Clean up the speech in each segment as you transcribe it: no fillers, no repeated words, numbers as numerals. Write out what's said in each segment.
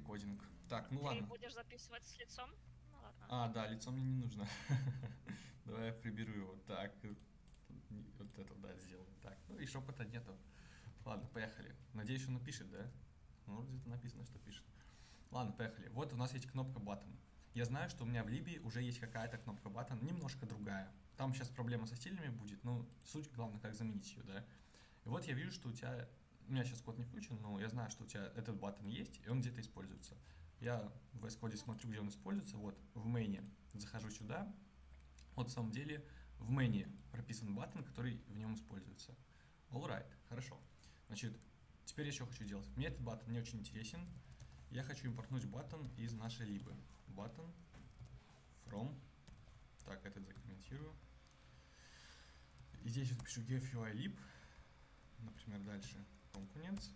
кодинг. Так, ну Ты ладно. будешь записывать с лицом? Ну ладно. А, да, лицо мне не нужно. Давай я приберу его. Так, вот это, да, сделаем. Так, ну и шепота нету. Ладно, поехали. Надеюсь, он напишет, да? Ну, где-то написано, что пишет. Ладно, поехали. Вот у нас есть кнопка button. Я знаю, что у меня в Libby уже есть какая-то кнопка button, немножко другая. Там сейчас проблема со стилями будет, но суть, главное, как заменить ее, да? И вот я вижу, что у меня сейчас код не включен, но я знаю, что у тебя этот button есть, и он где-то используется. Я в VS Code смотрю, где он используется, вот в main захожу сюда, вот в самом деле в main прописан button, который в нем используется. Alright, хорошо. Значит, теперь я еще хочу делать. Мне этот button не очень интересен. Я хочу импортнуть button из нашей либы. Button from. Так, этот закомментирую. И здесь вот пишу GFUI например, дальше components,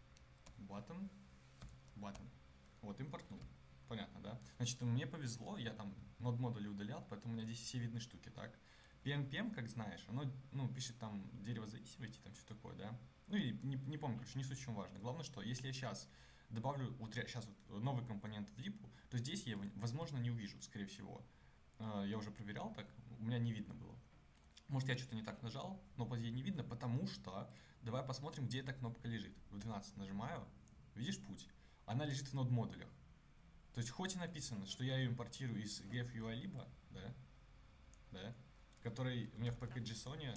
button. Вот, импортнул. Понятно, да? Значит, мне повезло, я там нод модули удалял, поэтому у меня здесь все видны штуки, так? PNPM, как знаешь, оно, пишет там дерево зависимости, там все такое, да? Ну и не помню, короче, не суть, в чем важно. Главное, что если я сейчас добавлю вот сейчас вот новый компонент в липу, то здесь я его, возможно, не увижу, скорее всего. Я уже проверял так, у меня не видно было. Может, я что-то не так нажал, но под ней не видно, потому что давай посмотрим, где эта кнопка лежит. В 12 нажимаю, видишь путь? Она лежит в нод-модулях. То есть, хоть и написано, что я ее импортирую из GFUI да, который у меня в package.json,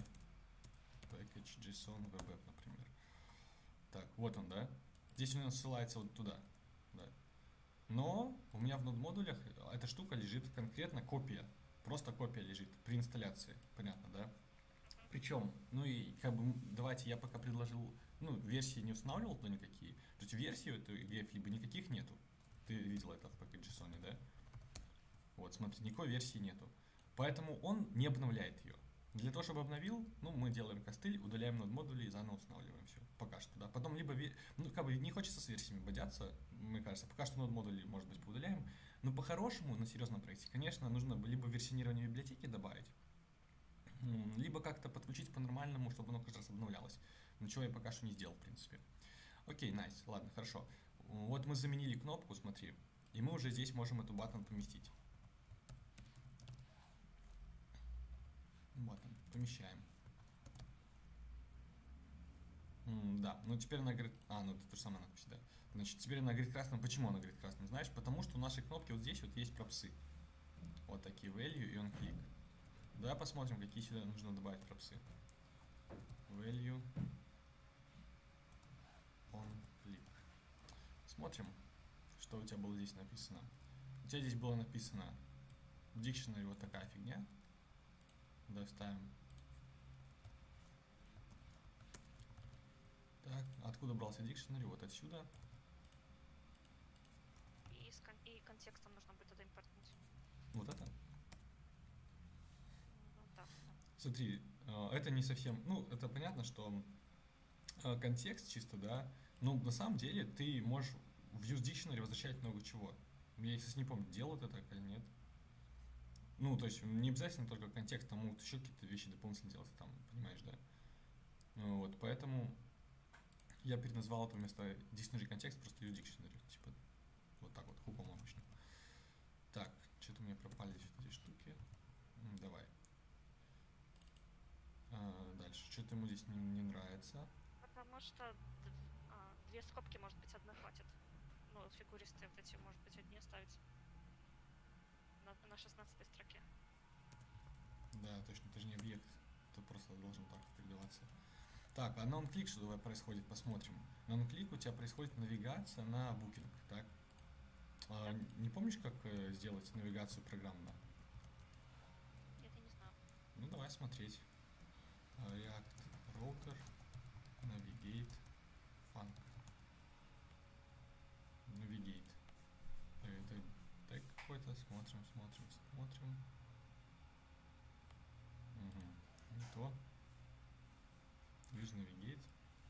web, например. Так, вот он, да. Здесь у нас ссылается вот туда, да. Но у меня в нод-модулях эта штука лежит конкретно копия. Просто копия лежит при инсталляции. Понятно, да? Причем, ну и как бы давайте я пока предложил, версии не устанавливал то никакие. То есть версии этой VF либо никаких нету. Ты видел это в package.json, да? Вот, смотри, никакой версии нету. Поэтому он не обновляет ее. Для того, чтобы обновил, мы делаем костыль, удаляем нод модули и заново устанавливаем все. Пока что, да. Потом либо, как бы не хочется с версиями бодяться, мне кажется. Пока что нод модули, может быть, поудаляем. Но по-хорошему, на серьезном проекте, конечно, нужно либо версионирование библиотеки добавить, либо как-то подключить по-нормальному, чтобы оно каждый раз обновлялось. Ничего я пока что не сделал, в принципе. Окей, найс, ладно, хорошо. Вот мы заменили кнопку, смотри, и мы уже здесь можем эту баттон поместить. Баттон, помещаем. Да, ну теперь она говорит... ну это то же самое надпись, да. Значит, теперь она говорит красным. Почему она говорит красным? Знаешь, потому что у нашей кнопки вот здесь вот есть пропсы. Вот такие value и on click. Давай посмотрим, какие сюда нужно добавить пропсы. Value on click. Смотрим, что у тебя было здесь написано. У тебя здесь было написано в dictionary вот такая фигня. Давай ставим. Так, откуда брался dictionary? Вот отсюда. И контекстом нужно будет это импортнуть. Вот это. Ну да, да. Смотри, это не совсем... это понятно, что контекст чисто, да. Но на самом деле ты можешь в use dictionary возвращать много чего. Я, кстати, не помню, делают это или нет. То есть не обязательно только контекст, там могут еще какие-то вещи дополнительно делать, там, понимаешь, да? Вот, поэтому я переназвал это вместо dictionary контекст просто use dictionary. Типа, вот так вот, хупом обычно. Так, что-то у меня пропали эти штуки. Давай. Дальше. Что-то ему здесь не нравится. Потому что две скобки, может быть, одной хватит. Ну, фигуристые вот эти, может быть, одни оставить на 16 строке. Да, точно, это же не объект. Это просто должен так передаваться. Так, а на онклик что давай происходит, посмотрим. На онклик у тебя происходит навигация на букинг, так? Не помнишь, как сделать навигацию программно? Нет, я не знаю. Ну, давай смотреть. React Router Navigate Func. Navigate. Это тег какой-то. Смотрим. Угу. Не то. Use Navigate.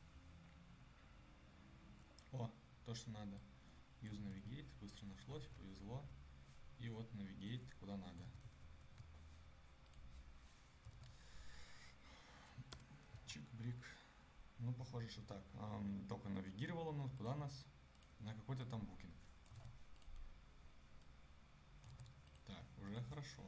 О, то, что надо. Use Navigate. Быстро нашлось, повезло. И вот Navigate куда надо. Чик-брик. Похоже, что так. Только навигировало нас. Куда нас? На какой-то там букинг. хорошо.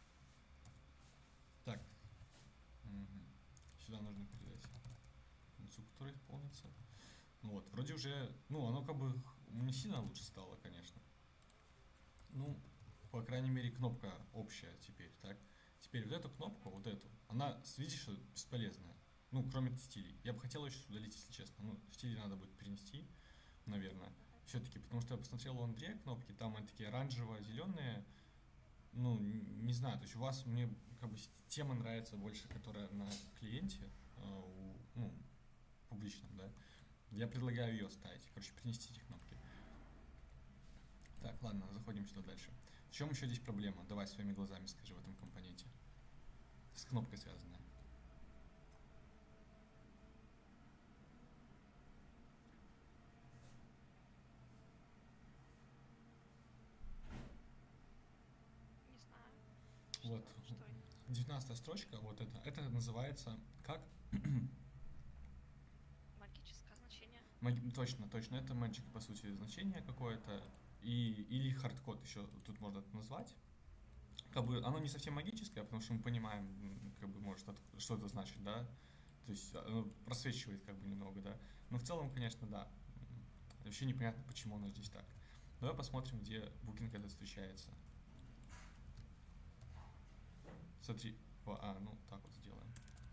Так. Мгм. Сюда нужно передать функцию, которая исполнится. Ну вот, вроде уже, ну, оно как бы не сильно лучше стало, конечно. Ну, по крайней мере, кнопка общая теперь, так? Теперь вот эту кнопку, вот эту, она, видишь, что бесполезная. Ну, кроме стилей. Я бы хотел ее сейчас удалить, если честно. Ну, стили надо будет перенести, наверное. Все-таки, потому что я посмотрел у Андрея кнопки, там они такие оранжево-зеленые. Ну, не знаю, то есть у вас мне как бы тема нравится больше, которая на клиенте, ну, публичном, да. Я предлагаю ее ставить. Короче, перенести эти кнопки. Так, ладно, заходим сюда дальше. В чем еще здесь проблема? Давай своими глазами скажи в этом компоненте. С кнопкой связанная. Не знаю, Вот, что 19 строчка, вот это называется как? магическое значение. Точно, точно, это magic, по сути, значение какое-то, или хардкод еще тут можно это назвать. Как бы оно не совсем магическое, потому что мы понимаем, как бы, может, что это значит, да, то есть оно просвечивает как бы немного, да, но в целом, конечно, да, вообще непонятно, почему оно здесь так. Давай посмотрим, где букинг этот встречается. Смотри, ну так вот сделаем.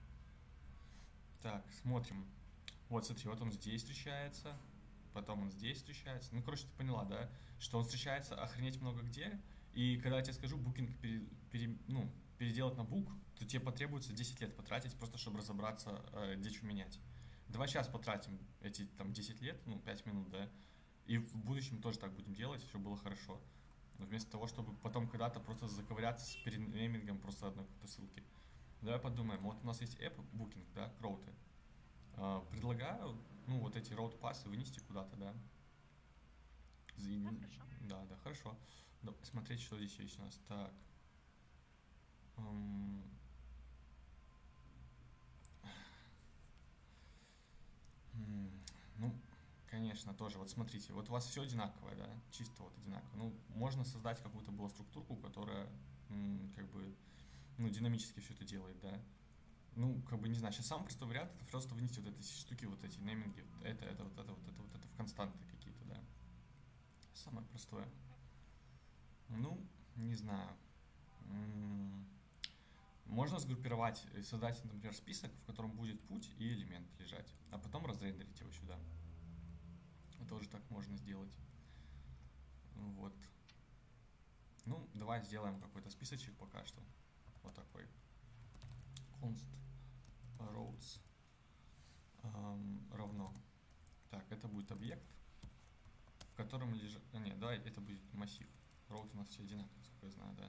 Так, смотрим. Вот, смотри, вот он здесь встречается, потом он здесь встречается. Ну, короче, ты поняла, да? Что он встречается охренеть много где, и когда я тебе скажу букинг переделать на бук, то тебе потребуется 10 лет потратить, просто чтобы разобраться, где что менять. Давай сейчас потратим эти там 10 лет, ну, 5 минут, да, и в будущем тоже так будем делать, чтобы было хорошо. Но вместо того, чтобы потом когда-то просто заковыряться с перенеймингом просто одной какой-то ссылки. Давай подумаем, вот у нас есть app booking, да, кроуты. Предлагаю, ну, вот эти road пассы вынести куда-то, да. Да, хорошо. Да, да, хорошо. Смотреть, что здесь есть у нас. Так. Ну, конечно, тоже. Вот смотрите, вот у вас все одинаковое, да, чисто вот одинаково. Ну, можно создать какую-то было структурку, которая как бы, ну, динамически все это делает, да. Ну, как бы, не знаю, сейчас самый простой вариант это просто вынести вот эти штуки, вот эти нейминги, это в константы какие-то, да. Самое простое. Ну, не знаю. Можно сгруппировать, создать, например, список, в котором будет путь и элемент лежать, а потом разрендерить его сюда. Тоже так можно сделать. Вот. Ну, давай сделаем какой-то списочек пока что. Вот такой. Const roads равно. Так, это будет объект, в котором лежит... нет, давай, это будет массив. Road у нас все одинаковые, насколько я знаю, да?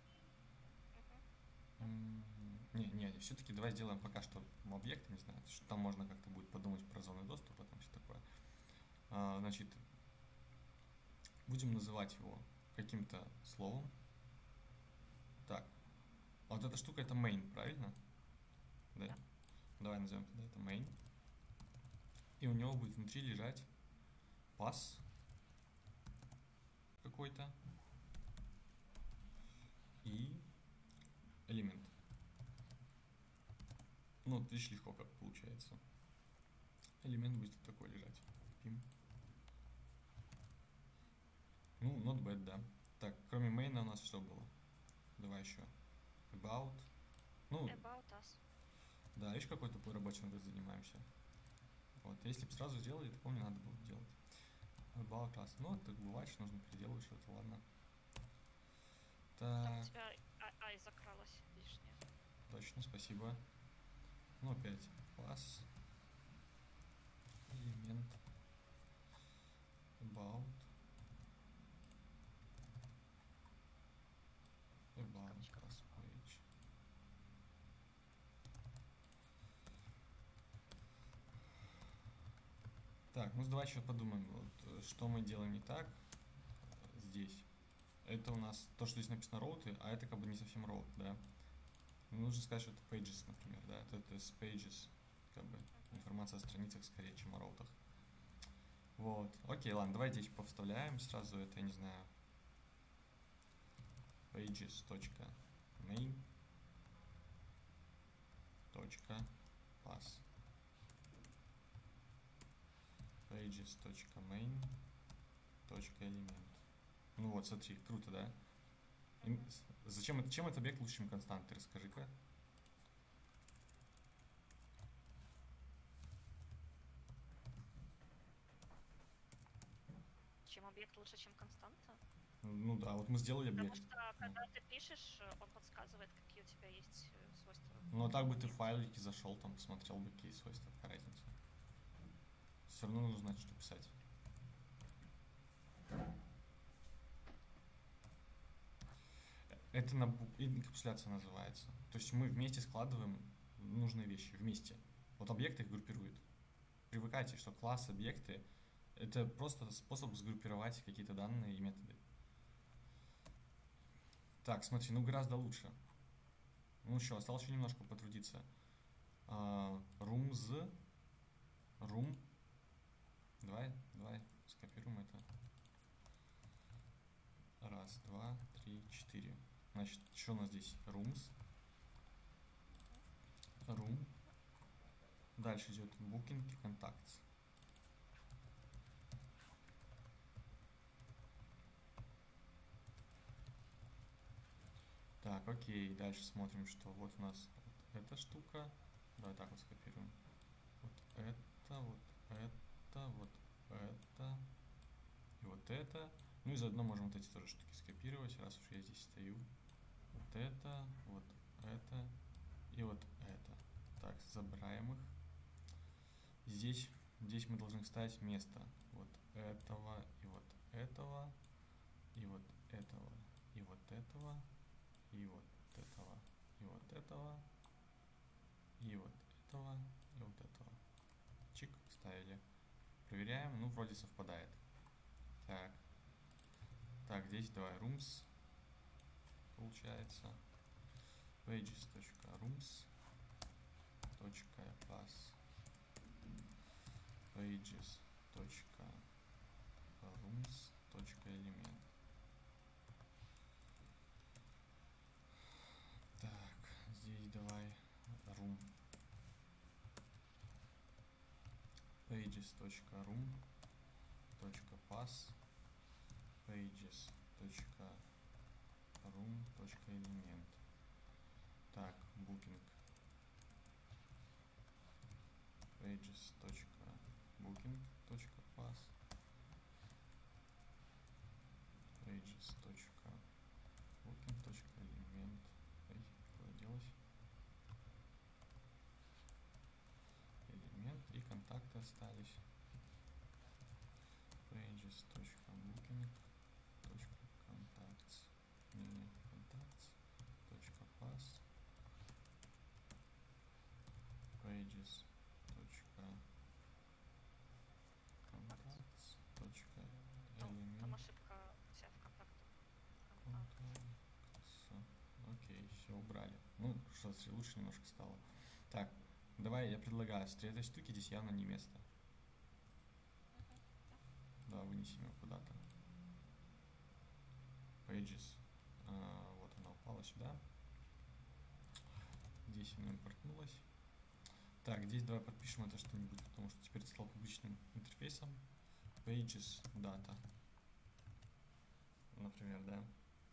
Не, все-таки давай сделаем пока что объект, не знаю, что там можно как-то будет подумать про зоны доступа, там все такое. Значит, будем называть его каким-то словом. Так, вот эта штука это main, правильно? Да? Давай назовем тогда это main. И у него будет внутри лежать пас какой-то и элемент. Ну, вот видишь, легко как получается. Элемент будет вот такой лежать. Пим. Ну, not bad, да. Так, кроме main у нас что было? Давай еще. About. Ну, About us. да, видишь, какой тупой рабочий мы занимаемся. Вот, если бы сразу сделали, то помню, надо было делать. About us. Ну, так бывает, что нужно переделывать что-то, ладно. Там у Так, тебя ай закралась лишнее. точно, спасибо. Ну, опять. Класс. Элемент. About. About class page. Так, ну давай еще подумаем, вот, что мы делаем не так здесь. Это у нас то, что здесь написано route, а это как бы не совсем route, да. Нужно сказать, что это pages, например, да. Это с pages, как бы информация о страницах скорее, чем о роутах. Вот. Окей, ладно, давай здесь повставляем сразу это, я не знаю. pages.main.pass. pages.main.element. Ну вот, смотри, круто, да? Чем этот объект лучше, чем константы? Расскажи-ка. Чем объект лучше, чем константа? Ну да, вот мы сделали объект. Потому что когда ты пишешь, он подсказывает, какие у тебя есть свойства. Ну а так бы ты в файлики зашел, там посмотрел бы, какие свойства, какая разница. Все равно нужно знать, что писать. Это инкапсуляция называется. То есть мы вместе складываем нужные вещи вместе. Вот объекты их группируют. Привыкайте, что класс, объекты — это просто способ сгруппировать какие-то данные и методы. Так, смотри, ну гораздо лучше. Ну что, осталось еще немножко потрудиться. Room. Давай скопируем это. 1, 2, 3, 4. Значит, что у нас здесь? Room. Дальше идет booking и contacts. Так, окей, дальше смотрим, что вот у нас вот эта штука. Давай так вот скопируем. Вот это, вот это, вот это и вот это. Ну и заодно можем вот эти тоже штуки скопировать, раз уж я здесь стою. Вот это и вот это. Так, забираем их. Здесь мы должны ставить место вот этого и вот этого, и вот этого, и вот этого, и вот этого, и вот этого, и вот этого, и вот этого. Чик, ставили. Проверяем, ну вроде совпадает. Так, здесь давай rooms, получается. pages.rooms.pass pages.rooms.element. Так, здесь давай room. pages.room.pass pages.room.element. Так, booking. pages.booking.pass pages.booking.element. Куда делось? Элемент и контакты остались. pages.booking.contacts. contacts.pass pages.contacts.element. Там ошибка у тебя в контактах. Окей, все убрали. Ну, что, лучше немножко стало. Так, давай я предлагаю, с этой штуки здесь явно не место. Да, вынесем ее куда-то. Pages. Вот она упала сюда. Здесь она импортнулась. Так, здесь давай подпишем это что-нибудь, потому что теперь это стало публичным интерфейсом. Pages data. Например, да.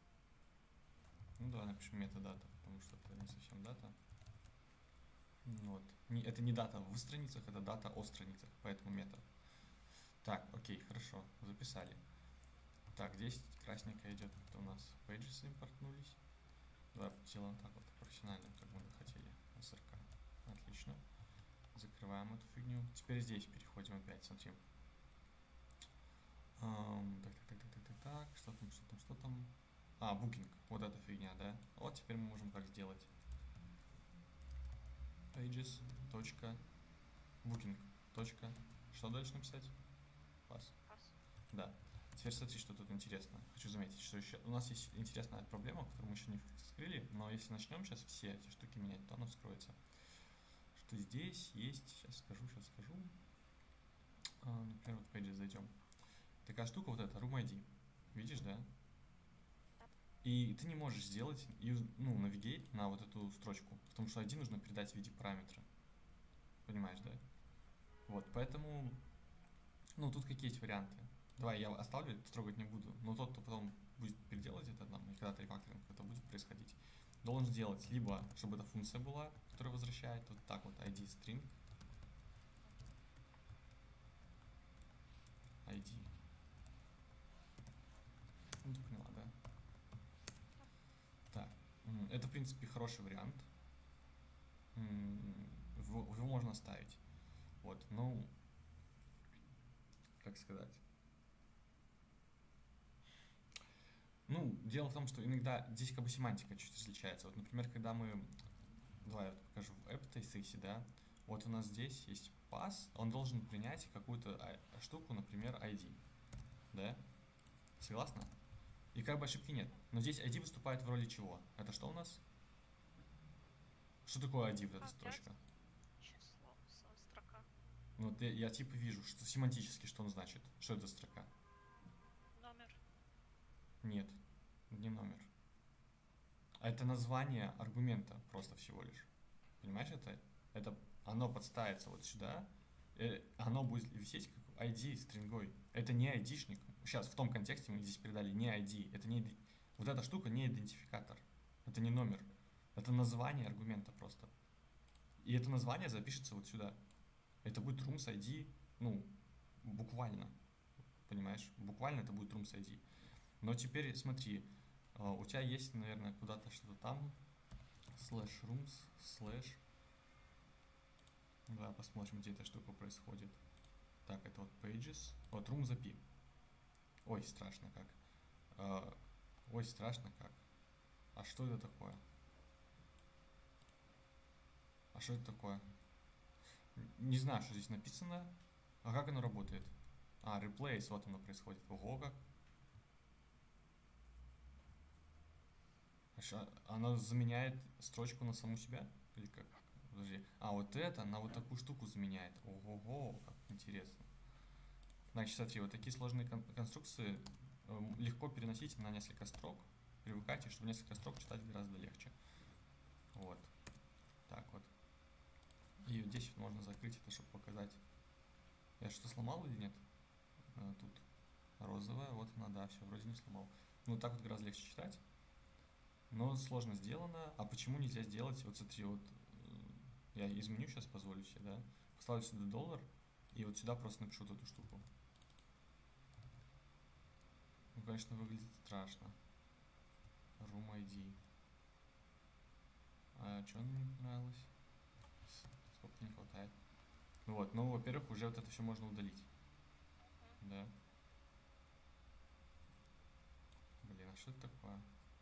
Ну давай напишем метадата, потому что это не совсем дата. Вот. Это не дата в страницах, это дата о страницах, поэтому мета. Так, окей, хорошо, записали. Так, здесь красненькая идет, это у нас pages импортнулись. Давай сделаем так вот, профессионально, как мы хотели. SRK. Отлично. Закрываем эту фигню. Теперь здесь переходим опять, смотрим. Так, что там? Booking. Вот эта фигня, да? Вот теперь мы можем как сделать. Pages.booking. Что дальше написать? Pass. Да. Теперь смотри, что тут интересно. Хочу заметить, что еще у нас есть интересная проблема, которую мы еще не вскрыли, но если начнем сейчас все эти штуки менять, то она вскроется. Что здесь есть, сейчас скажу. Например, вот в Pages зайдем. Такая штука вот эта, Room ID. Видишь, да? И ты не можешь сделать, ну, navigate на вот эту строчку, потому что ID нужно передать в виде параметра. Понимаешь, да? Вот, поэтому, ну, тут какие есть варианты. Давай, я оставлю, трогать не буду, но тот, кто потом будет переделать это нам, и когда-то рефакторинг это будет происходить, должен сделать либо, чтобы эта функция была, которая возвращает вот так вот ID string, ID. Ну, ты поняла, да? Так, это, в принципе, хороший вариант. Его можно ставить. Вот, ну, как сказать. Ну, дело в том, что иногда здесь как бы семантика чуть различается. Вот, например, когда мы, давай я покажу в app.tsx, да, вот у нас здесь есть pass, он должен принять какую-то штуку, например, ID, да? Согласна? И как бы ошибки нет. Но здесь ID выступает в роли чего? Это что у нас? Что такое ID, вот эта строчка? Число, строка. Ну, вот я типа вижу, что семантически, что он значит. Что это за строка? Номер. Нет, не номер. А это название аргумента просто всего лишь. Понимаешь, это оно подставится вот сюда, оно будет висеть как ID стрингой. Это не ID-шник. Сейчас, в том контексте мы здесь передали не ID. Это не, вот эта штука не идентификатор. Это не номер. Это название аргумента просто. И это название запишется вот сюда. Это будет rooms ID, ну, буквально. Понимаешь? Буквально это будет rooms ID. Но теперь смотри, у тебя есть, наверное, куда-то что-то там, /rooms, /. Давай посмотрим, где эта штука происходит. Так, это вот pages. Вот rooms API. Ой, страшно как. Ой, страшно как. А что это такое? А что это такое? Не знаю, что здесь написано. А как оно работает? А, replace, вот оно происходит. Ого, как. Она заменяет строчку на саму себя? Или как? Подожди. А, вот это на вот такую штуку заменяет. Ого, как интересно. Значит, смотри, вот такие сложные конструкции легко переносить на несколько строк. Привыкайте, чтобы несколько строк читать гораздо легче. Вот. Так вот. И вот здесь вот можно закрыть это, чтобы показать. Я что-то сломал или нет? Тут розовая, вот она, да, все, вроде не сломал. Ну, так вот гораздо легче читать. Но сложно сделано. А почему нельзя сделать? Вот смотри, вот я изменю сейчас, позволю себе, да? Поставлю сюда $, и вот сюда просто напишу вот эту штуку. Ну, конечно, выглядит страшно. Room ID. А что мне не понравилось? Сколько не хватает. Ну вот, ну, во-первых, уже вот это все можно удалить. Да. Блин, а что это такое?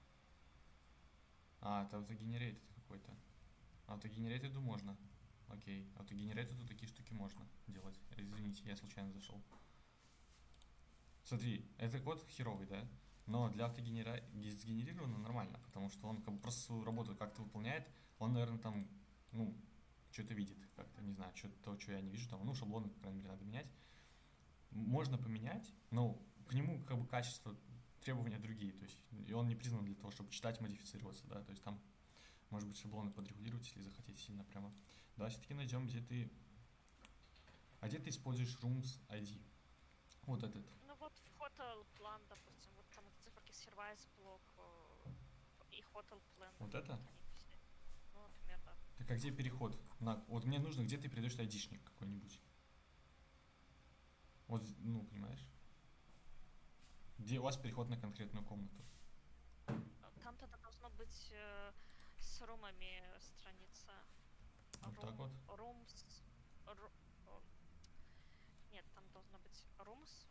А, это автогенерейтед какой-то. Автогенерейтеду можно. Окей, автогенерейтеду такие штуки можно делать. Извините, я случайно зашел. Смотри, это код херовый, да? Но для сгенерировано нормально, потому что он как бы просто свою работу как-то выполняет. Он, наверное, там, ну, что-то видит как-то, не знаю, что я не вижу, там, ну, шаблоны, по крайней мере, надо менять. Можно поменять, но к нему как бы качество, требования другие, то есть, и он не признан для того, чтобы читать, модифицироваться, да, то есть там, может быть, шаблоны подрегулировать, если захотите сильно прямо. Да, все-таки найдем, где ты используешь rooms ID. Вот этот. Ну вот в hotel plan, допустим, вот там эта циферки сервайс блок и hotel plan. Вот это? Ну, например, да. Так а где переход? Вот мне нужно, где ты передаешь айдишник какой-нибудь. Вот, ну, понимаешь? Где у вас переход на конкретную комнату? Там тогда должно быть с румами страница. Вот так вот? Rooms. Нет, там должно быть rooms.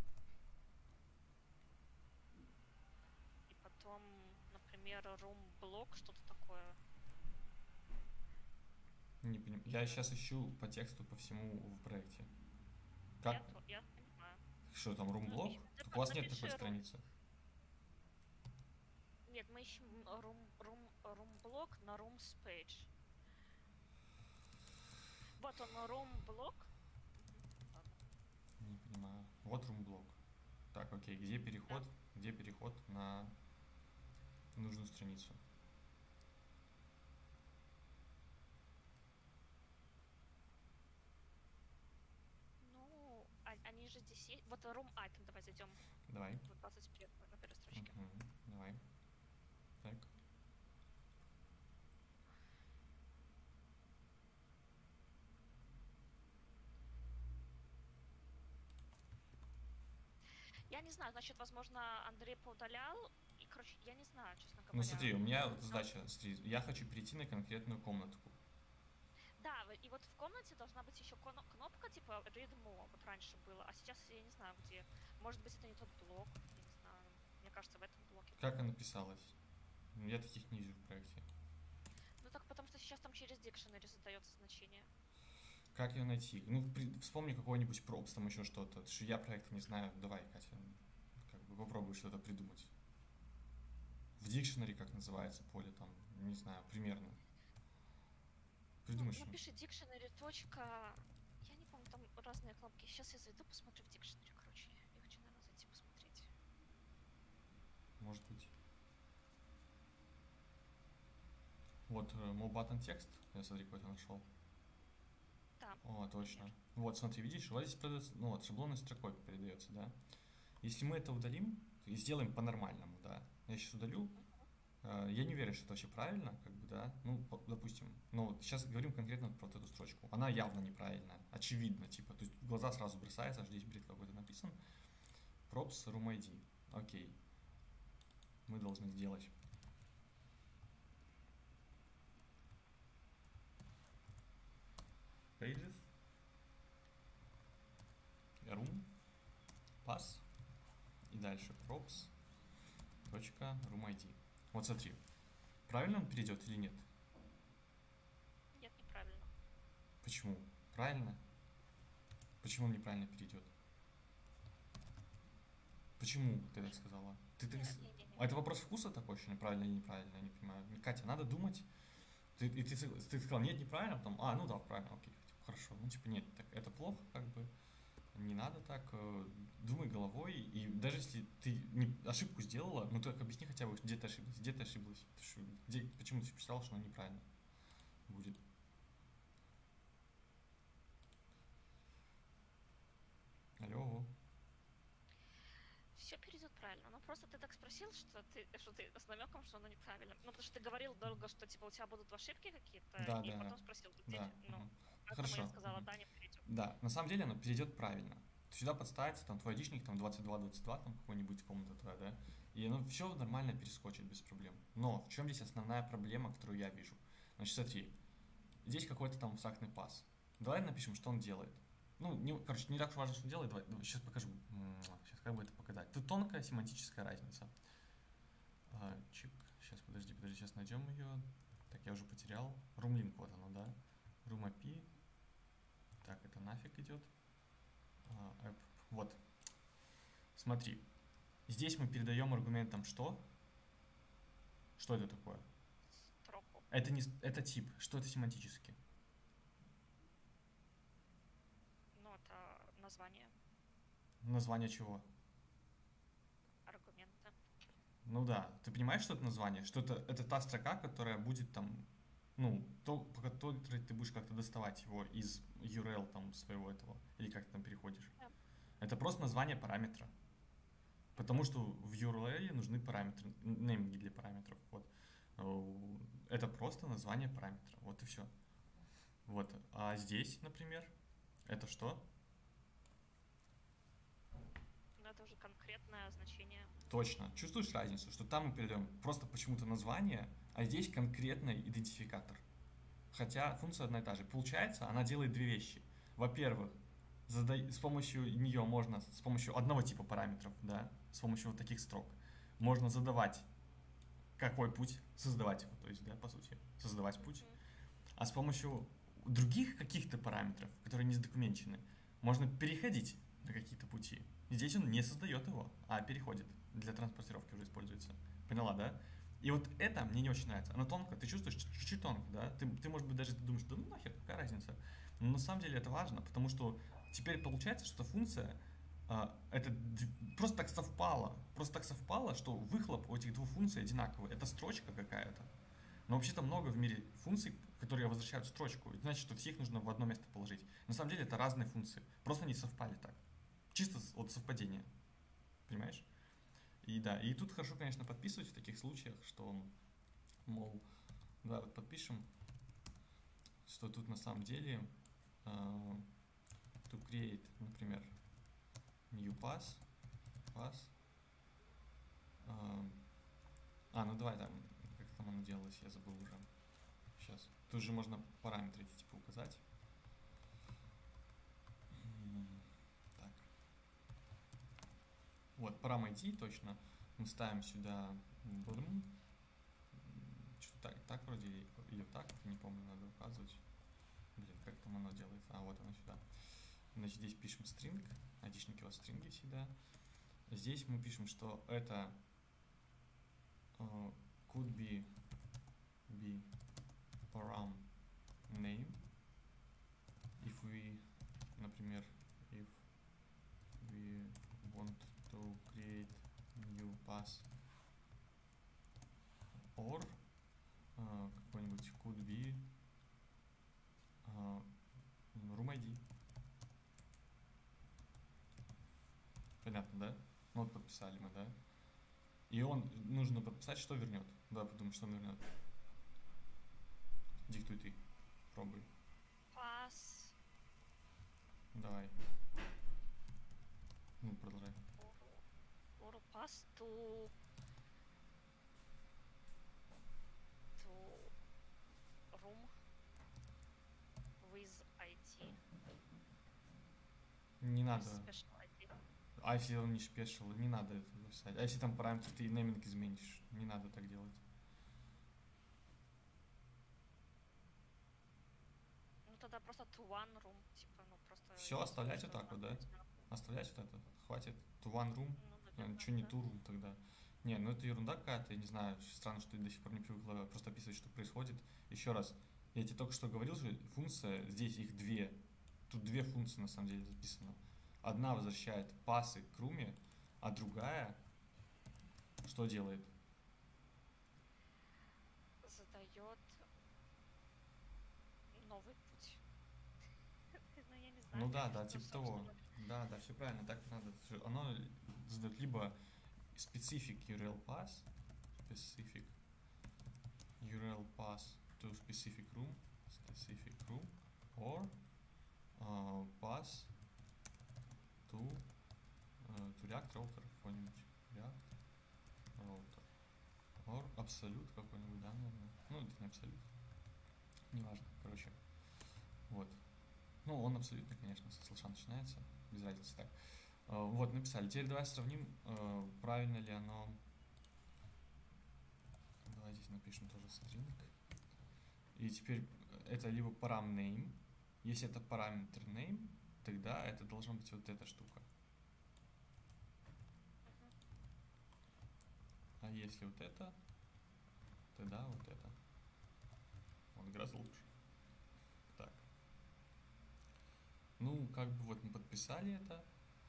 И потом, например, room блок, что-то такое. Не понимаю. Я сейчас ищу по тексту по всему в проекте. Как? Я понимаю. Что там, рум-блок? Так у вас нет такой страницы. Нет, мы ищем room-блок на rooms page. Вот он, room-блок. Не понимаю. Вот рум-блок. Так, окей, где переход? Да. Где переход на нужную страницу. Ну, они же здесь есть. Вот room item, давай зайдем. Давай. Вот 21 на первой строчке. Давай. Так. Я не знаю, значит, возможно, Андрей поудалял. И, короче, я не знаю, честно говоря. Ну смотри, у меня вот задача, смотри, я хочу перейти на конкретную комнатку. Да, и вот в комнате должна быть еще кнопка типа Read More, вот раньше было, а сейчас я не знаю где. Может быть, это не тот блок, я не знаю. Мне кажется, в этом блоке. Как она писалась? Я таких не вижу в проекте. Ну так потому что сейчас там через Dictionary задается значение. Как ее найти? Ну, вспомни какой-нибудь пропс, там еще что-то. Потому что я проект не знаю. Давай, Катя, как бы попробуй что-то придумать. В дикшнере как называется поле там, не знаю, примерно. Придумай Ну, что. напиши Dictionary. Я не помню, там разные кнопки. Сейчас я зайду, посмотрю в Dictionary, короче. Я хочу, наверное, зайти посмотреть. Может быть. Вот, move button текст. Я смотри, какой-то нашел. Да. О, точно. Вот, смотри, видишь, вот здесь продается, ну вот, шаблонной строкой передается, да. Если мы это удалим и сделаем по-нормальному, да. Я сейчас удалю. Я не уверен, что это вообще правильно, как бы, да. Ну, допустим. Но вот сейчас говорим конкретно про вот эту строчку. Она явно неправильная, очевидно, типа. То есть в глаза сразу бросается, здесь бред какой-то написан. Props room ID. Окей. Мы должны сделать. Pages. Room. Pass. И дальше props. Точка room ID. Вот смотри. Правильно он перейдет или нет? Нет, неправильно. Почему? Правильно? Почему он неправильно перейдет? Почему ты так сказала? А это вопрос вкуса такой, что неправильно или неправильно, я не понимаю. Катя, надо думать. Ты сказал, нет, неправильно, потом, ну да, правильно, окей, хорошо. Ну типа нет, так, это плохо, как бы. Не надо так, думай головой, и даже если ты ошибку сделала, ну так объясни хотя бы, где ты ошиблась, почему ты посчитала, что она неправильно будет. Алло. Все перейдет правильно. Ну просто ты так спросил, что ты с намеком, что оно неправильно. Ну потому что ты говорил долго, что типа у тебя будут ошибки какие-то, Да, и да, потом спросил, да. ну, Хорошо. Я сказала, да, не перейдет. Да, на самом деле оно перейдет правильно. Сюда подставится там твой айдишник, там 2222, там какой-нибудь комната твоя, да, и оно все нормально перескочит без проблем. Но в чем здесь основная проблема, которую я вижу? Значит, смотри, здесь какой-то там абстрактный пас. Давай напишем, что он делает. Ну, короче, не так уж важно, что он делает. Давай сейчас покажу. Сейчас как бы это показать. Тут тонкая семантическая разница. Чик. Сейчас, подожди, сейчас найдем ее. Так, я уже потерял. Roomlink, вот оно, да. Room API. Так, это нафиг идет. Вот. Смотри. Здесь мы передаем аргументом что? Что это такое? Строку. Это тип. Что это семантически? Ну, это название. Название чего? Аргументы. Ну да. Ты понимаешь, что это название? Что это та строка, которая будет там, ну, по которой ты будешь как-то доставать его из URL там своего этого, или как ты там переходишь. Да. Это просто название параметра. Потому что в URL нужны параметры, нейминги для параметров. Вот. Это просто название параметра. Вот и все. Вот. А здесь, например, это что? Это уже конкретное значение. Точно. Чувствуешь разницу, что там мы передаем просто почему-то название, а здесь конкретный идентификатор. Хотя функция одна и та же. Получается, она делает две вещи. Во-первых, с помощью нее можно, с помощью одного типа параметров, да, с помощью вот таких строк, можно задавать, какой путь, создавать его, то есть, да, по сути, создавать путь. А с помощью других каких-то параметров, которые не задокументированы, можно переходить на какие-то пути. Здесь он не создает его, а переходит. Для транспортировки уже используется. Поняла, да? И вот это мне не очень нравится. Оно тонко, ты чувствуешь, чуть-чуть тонко, да? Ты может быть, даже думаешь, да ну нахер, какая разница? Но на самом деле это важно, потому что теперь получается, что функция просто так совпало, что выхлоп у этих двух функций одинаковый. Это строчка какая-то. Но вообще-то много в мире функций, которые возвращают строчку. Это значит, что всех нужно в одно место положить. На самом деле это разные функции. Просто они совпали так. Чисто от совпадения. Понимаешь? И да, и тут хорошо, конечно, подписывать в таких случаях, что, мол, да, вот подпишем, что тут на самом деле to create, например, new pass, ну давай там, как там оно делалось, я забыл уже. Сейчас. Тут же можно параметры эти типа указать. Так. Вот, парам ID точно. Мы ставим сюда что-то так вроде, или так, не помню, надо указывать. Блин, как там оно делается? Вот оно сюда. Значит, здесь пишем string, айдишники у вас стринги всегда. Здесь мы пишем, что это could be param name if we, например, if we want to create new pass, or какой-нибудь could be room ID. Понятно, да? Ну вот подписали мы, да? И нужно подписать, что вернет. Да, подумай, что он вернет. Диктуй ты. Пробуй. Pass. Давай. Ну, продолжай. Or pass to room with ID. Не надо. Special ID. А если он не спешил, не надо это писать. А если там параметр ты нейминг изменишь, не надо так делать. Ну тогда просто to one room, типа, ну просто... Все, оставлять вот так вот, да? Оставлять вот это. Хватит. To one room. Что не two room тогда? Не, ну это ерунда какая-то, я не знаю, странно, что ты до сих пор не привыкла просто описывать, что происходит. Еще раз, я тебе только что говорил, что функция, здесь их две. Тут две функции на самом деле записано. Одна возвращает пасы к руме, а другая что делает? Задает новый путь. Ну я не знаю. Ну да, типа того. Да, все правильно, так надо. Оно задает либо specific URL pass to specific room, or pass to React router какой-нибудь. React router. Or absolute какой-нибудь, да, наверное. Ну, это не абсолют. Неважно, короче. Вот. Ну, он абсолютно, конечно, со слэша начинается. Без разницы так. Вот, написали. Теперь давай сравним, правильно ли оно. Давай здесь напишем тоже string. И теперь это либо param name. Если это параметр name, тогда это должна быть вот эта штука. А если вот это, тогда вот это. Вот гораздо лучше. Так. Ну, как бы вот мы подписали это.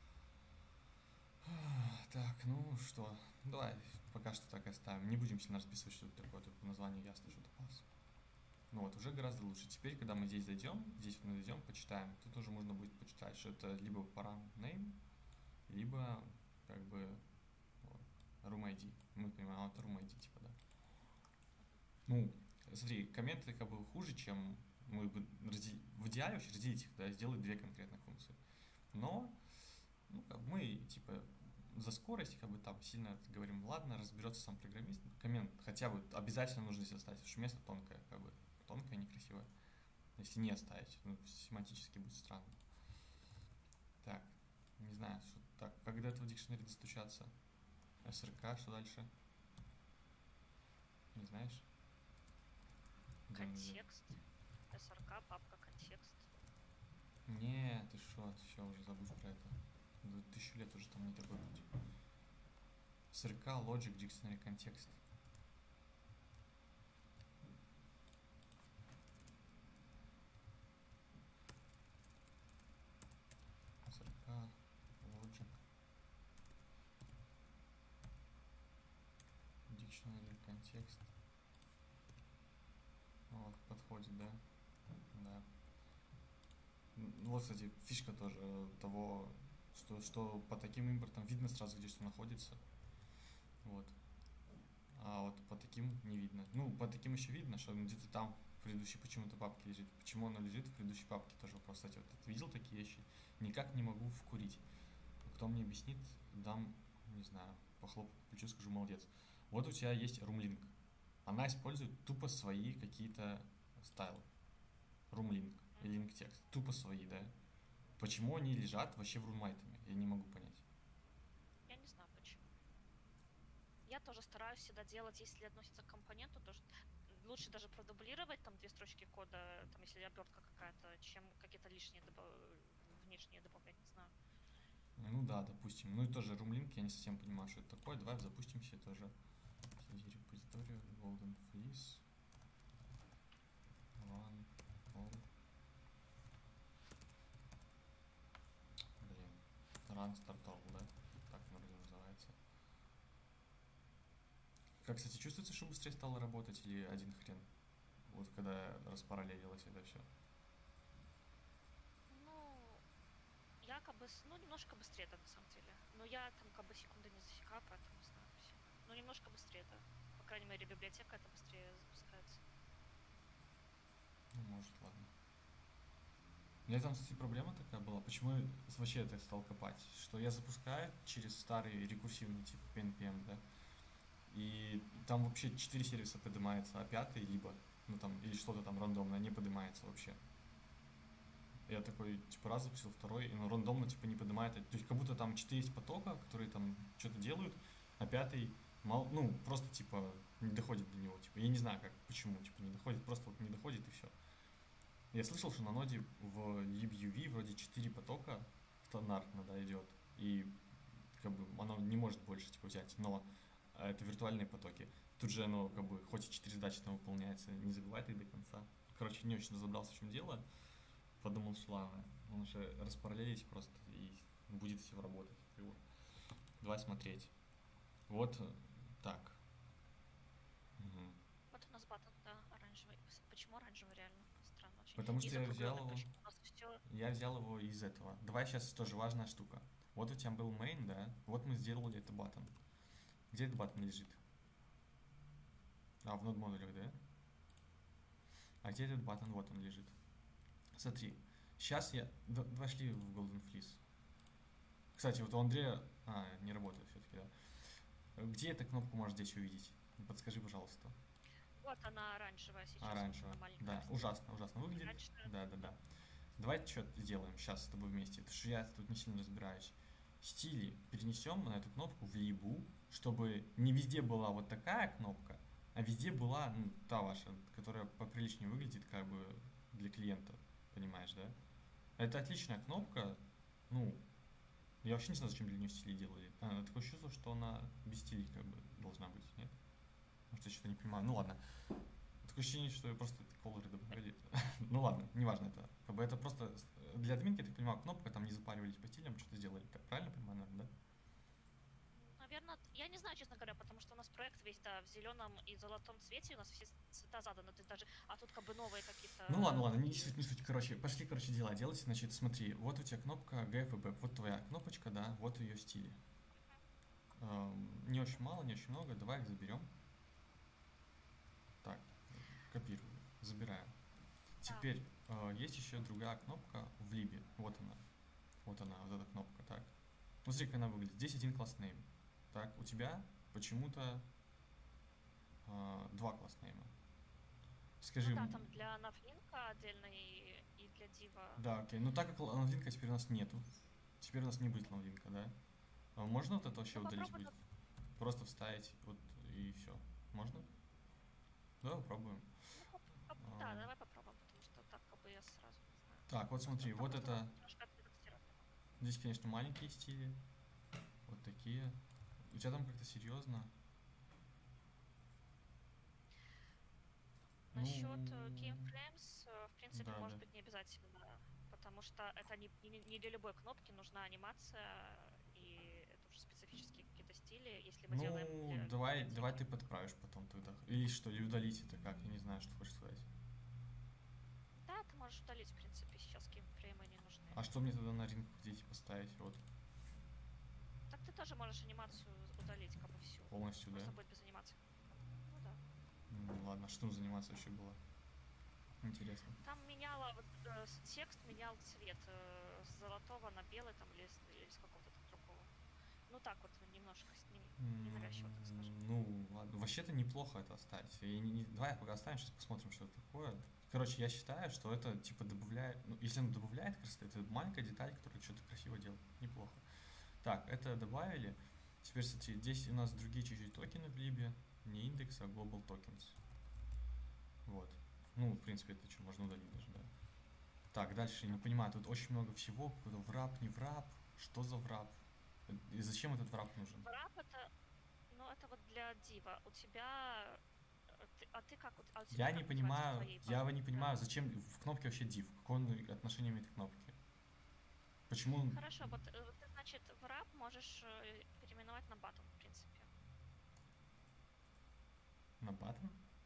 Так, ну что, давай пока что так и оставим. Не будем сильно расписывать, что это такое. Тут по названию ясно, что это пас. Ну вот, уже гораздо лучше. Теперь, когда мы здесь зайдем, почитаем. Тут уже можно будет почитать, что это либо param name, либо как бы вот, room ID. Мы понимаем, это room ID, типа, да. Ну, смотри, комменты как бы хуже, чем мы бы в идеале вообще разделить их, да, сделать две конкретных функции. Но, ну, как бы мы, типа, за скорость, как бы там сильно говорим, ладно, разберется сам программист. Коммент хотя бы обязательно нужно здесь оставить, потому что место тонкое, как бы, тонкое, некрасивое. Если не оставить, ну, семантически будет странно. Так, не знаю, что так, как до этого в дикшнери достучаться? СРК, что дальше? Не знаешь? Контекст. СРК, папка контекст. Не, ты что, все, уже забудь про это. 1000 лет уже там не такой путь. СРК, Logic, Dictionary, контекст. СРК, Logic. Channel контекст. Вот, подходит, да? Да. Вот, кстати, фишка тоже того, что по таким импортам видно сразу, где что находится. Вот. А вот по таким не видно. Ну, по таким еще видно, что где-то там в предыдущей почему-то папке лежит. Почему оно лежит в предыдущей папке, тоже вопрос. Кстати, вот видел такие вещи? Никак не могу вкурить. Кто мне объяснит, дам, не знаю, похлопаю по плечу, скажу молодец. Вот у тебя есть Roomlink. Она использует тупо свои какие-то стайлы. Roomlink и link текст. Тупо свои, да? Почему они лежат вообще в рунмайтами? Я не могу понять. Я не знаю почему. Я тоже стараюсь всегда делать, если относится к компоненту, то лучше даже продублировать там 2 строчки кода, там если обертка какая-то, чем какие-то лишние внешние добавлять, не знаю. Ну да, допустим. Ну и тоже Roomlink, я не совсем понимаю, что это такое. Давай запустим себе тоже. CD репозиторию, Golden Fleece. Run all. Блин. Run start all, да? Так вроде называется. Как, кстати, чувствуется, что быстрее стало работать или один хрен? Вот когда распараллелилось это все. Ну, я ну, немножко быстрее, да, на самом деле. Но я там секунды не засекаю, поэтому не знаю. Ну, немножко быстрее, да. По крайней мере, библиотека это быстрее запускается. Ну, может, ладно. У меня там, кстати, проблема такая была. Почему я вообще это стал копать? Что я запускаю через старый рекурсивный тип PNPM, да? И там вообще 4 сервиса поднимается, а пятый либо, ну там, или что-то там рандомное не поднимается вообще. Я такой, типа, раз запустил, второй, и рандомно, типа, не поднимает. То есть, как будто там 4 есть потока, которые там что-то делают, а пятый, ну, просто, типа, не доходит до него. Типа, я не знаю, как, почему, типа, не доходит, просто вот не доходит, и все. Я слышал, что на ноде в libuv вроде 4 потока стандартно, да, идет, и, как бы, оно не может больше, типа, взять, но это виртуальные потоки. Тут же оно, как бы, хоть и 4 задачи там выполняется, не забывает их до конца. Короче, не очень разобрался, в чем дело. Подумал, что ладно, он уже распараллелись просто и будет все работать. Давай смотреть. Вот так. Угу. Вот у нас баттон, да, оранжевый. Почему оранжевый, реально? Странно очень. Потому что я взял его. У нас все... Я взял его из этого. Давай сейчас тоже важная штука. Вот у тебя был main, да? Вот мы сделали это button. Где этот button лежит? А, в нод модулях, да? А где этот button? Вот он лежит. Смотри. Сейчас я... Вошли в Golden Fleece. Кстати, вот у Андрея... А, не работает все-таки, да. Где эта кнопку можно здесь увидеть? Подскажи, пожалуйста. Вот она оранжевая сейчас. Оранжевая. Да, ужасно, ужасно выглядит. Да. Давайте что сделаем сейчас с тобой вместе. Потому что я тут не сильно разбираюсь. Стили перенесем на эту кнопку в либу, чтобы не везде была вот такая кнопка, а везде была, ну, та ваша, которая поприличнее выглядит, как бы, для клиента. Понимаешь, да? Это отличная кнопка. Ну, я вообще не знаю, зачем для нее стили делали. Такое чувство, что она без стилей, как бы, должна быть, нет? Может, я что-то не понимаю. Ну ладно. Такое ощущение, что просто колоры добавили. Ну ладно, неважно это. Как бы это просто для админки, я так понимаю, кнопка, там не запаривались по стилям, что-то сделали. Так правильно понимаю, наверное, да? Наверное, я не знаю, честно говоря, потому что у нас проект весь, да, в зеленом и золотом цвете, у нас все цвета заданы, то есть даже, а тут как бы новые какие-то... Ну ладно, не суть, короче, пошли, дела делать, значит, смотри, вот у тебя кнопка GF и BEP, вот твоя кнопочка, да, вот ее стили. Не очень мало, не очень много, давай их заберем. Так, копирую, забираем. Теперь есть еще другая кнопка в либе, вот она, вот эта кнопка, так. Ну, смотри, как она выглядит, здесь один класс name. Так, у тебя почему-то 2 класс нейма. Скажи... Ну да, там для навлинка отдельно и для дива. Да, окей. Ну так как навлинка теперь у нас нету. Теперь у нас не будет навлинка, да? Можно вот это вообще удалить будет? Просто вставить вот и все. Можно? Давай попробуем. Ну, да, давай попробуем, потому что так как бы я сразу не знаю. Так, вот смотри, вот это... Здесь, конечно, маленькие стили. Вот такие. У тебя там как-то серьезно. Насчет keyframes, в принципе, да, может быть не обязательно, потому что это не для любой кнопки нужна анимация, и это уже специфические какие-то стили, если мы делаем... давай ты подправишь потом тогда. Или что, или удалить это как, я не знаю, что хочешь сказать. Да, ты можешь удалить, в принципе, сейчас геймфреймы не нужны. А что мне тогда на ринг дети поставить? Вот, Так ты тоже можешь анимацию удалить, как бы всю. полностью, да? Просто будет без анимации. Ну да. Ладно, что там заниматься вообще было? Интересно. Там меняла, вот, текст менял цвет с золотого на белый там или с какого-то там другого. Ну так вот, немножко с ним ненавязчиво, так скажем. Ну, ладно. Вообще-то неплохо это оставить. Давай пока оставим, сейчас посмотрим, что это такое. Короче, я считаю, что это типа добавляет, ну, если он добавляет красоты, это маленькая деталь, которая что-то красиво делает. Неплохо. Так, это добавили. Теперь, смотри, здесь у нас другие чуть-чуть токены в либе. Не индекс, а global tokens. Вот. Ну, в принципе, это что, можно удалить даже, да. Так, дальше, не понимаю, тут очень много всего. Какой-то врап, не врап. Что за врап? И зачем этот врап нужен? Врап это, ну это вот для дива. У тебя, а ты как, а у тебя Я как не называется в понимаю, твоей не понимаю, да. зачем в кнопке вообще div? Какое он отношение имеет к кнопке? Почему он Хорошо, вот ты, значит, врап можешь переименовать на button, в принципе. на button?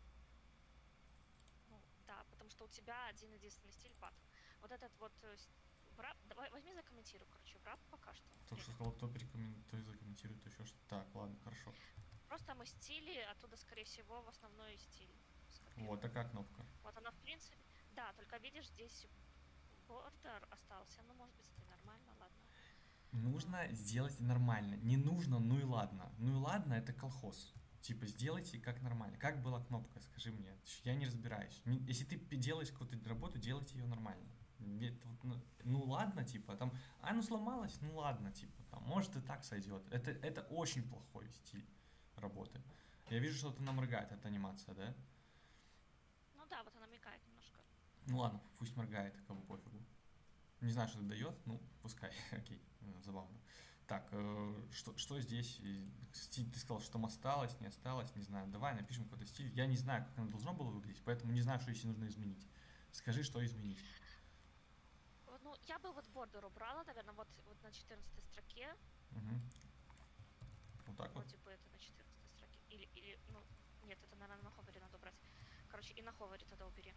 Ну, да, потому что у тебя один единственный стиль button. Вот этот вот врап, давай возьми закомментируй, короче, врап пока что. Только что сказал, кто закомментирует еще что-то. Так, ладно, хорошо. Просто мы стили, оттуда, скорее всего, в основной стиль скопируем. Вот такая кнопка. Вот она, в принципе, да, только видишь, здесь бордер остался, ну, может быть, это и нормально, ладно. Нужно сделать нормально. Не нужно, ну и ладно. Ну и ладно, это колхоз. Типа, сделайте как нормально. Как была кнопка, скажи мне. Я не разбираюсь. Если ты делаешь какую-то работу, делайте ее нормально. Ну ладно, типа, там, ну сломалось, ну ладно, типа, там, может и так сойдет. Это очень плохой стиль работы. Я вижу, что-то нам моргает эта анимация, да? Ну да, вот она мигает немножко. Ну ладно, пусть моргает, как бы пофигу. Не знаю, что это дает, ну, пускай, окей, забавно. Так, что здесь? Стиль, ты сказал, что там осталось, не осталось, не знаю. Давай напишем какой-то стиль. Я не знаю, как оно должно было выглядеть, поэтому не знаю, что если нужно изменить. Скажи, что изменить. Ну, я бы вот бордер убрала, наверное, вот на 14 строке. Угу. Вот так вот. Вроде бы это на 14 строке. Или, ну, нет, это, наверное, на ховере надо убрать. Короче, и на ховере тогда убери.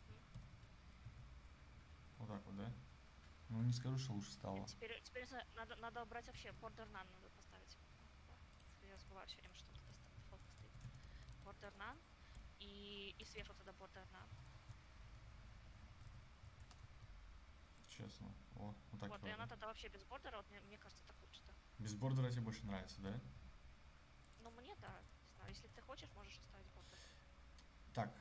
Вот так вот, да? Ну, не скажу, что лучше стало. Теперь надо убрать вообще border none надо поставить. Я забываю все время, что тут дефолт стоит. Border none и сверху тогда border none. Честно. О, вот так вот, и она тогда вообще без бордера, вот мне кажется, так лучше, да. Без бордера тебе больше нравится, да? Ну, мне, да, не знаю, если ты хочешь, можешь оставить бордер. Так.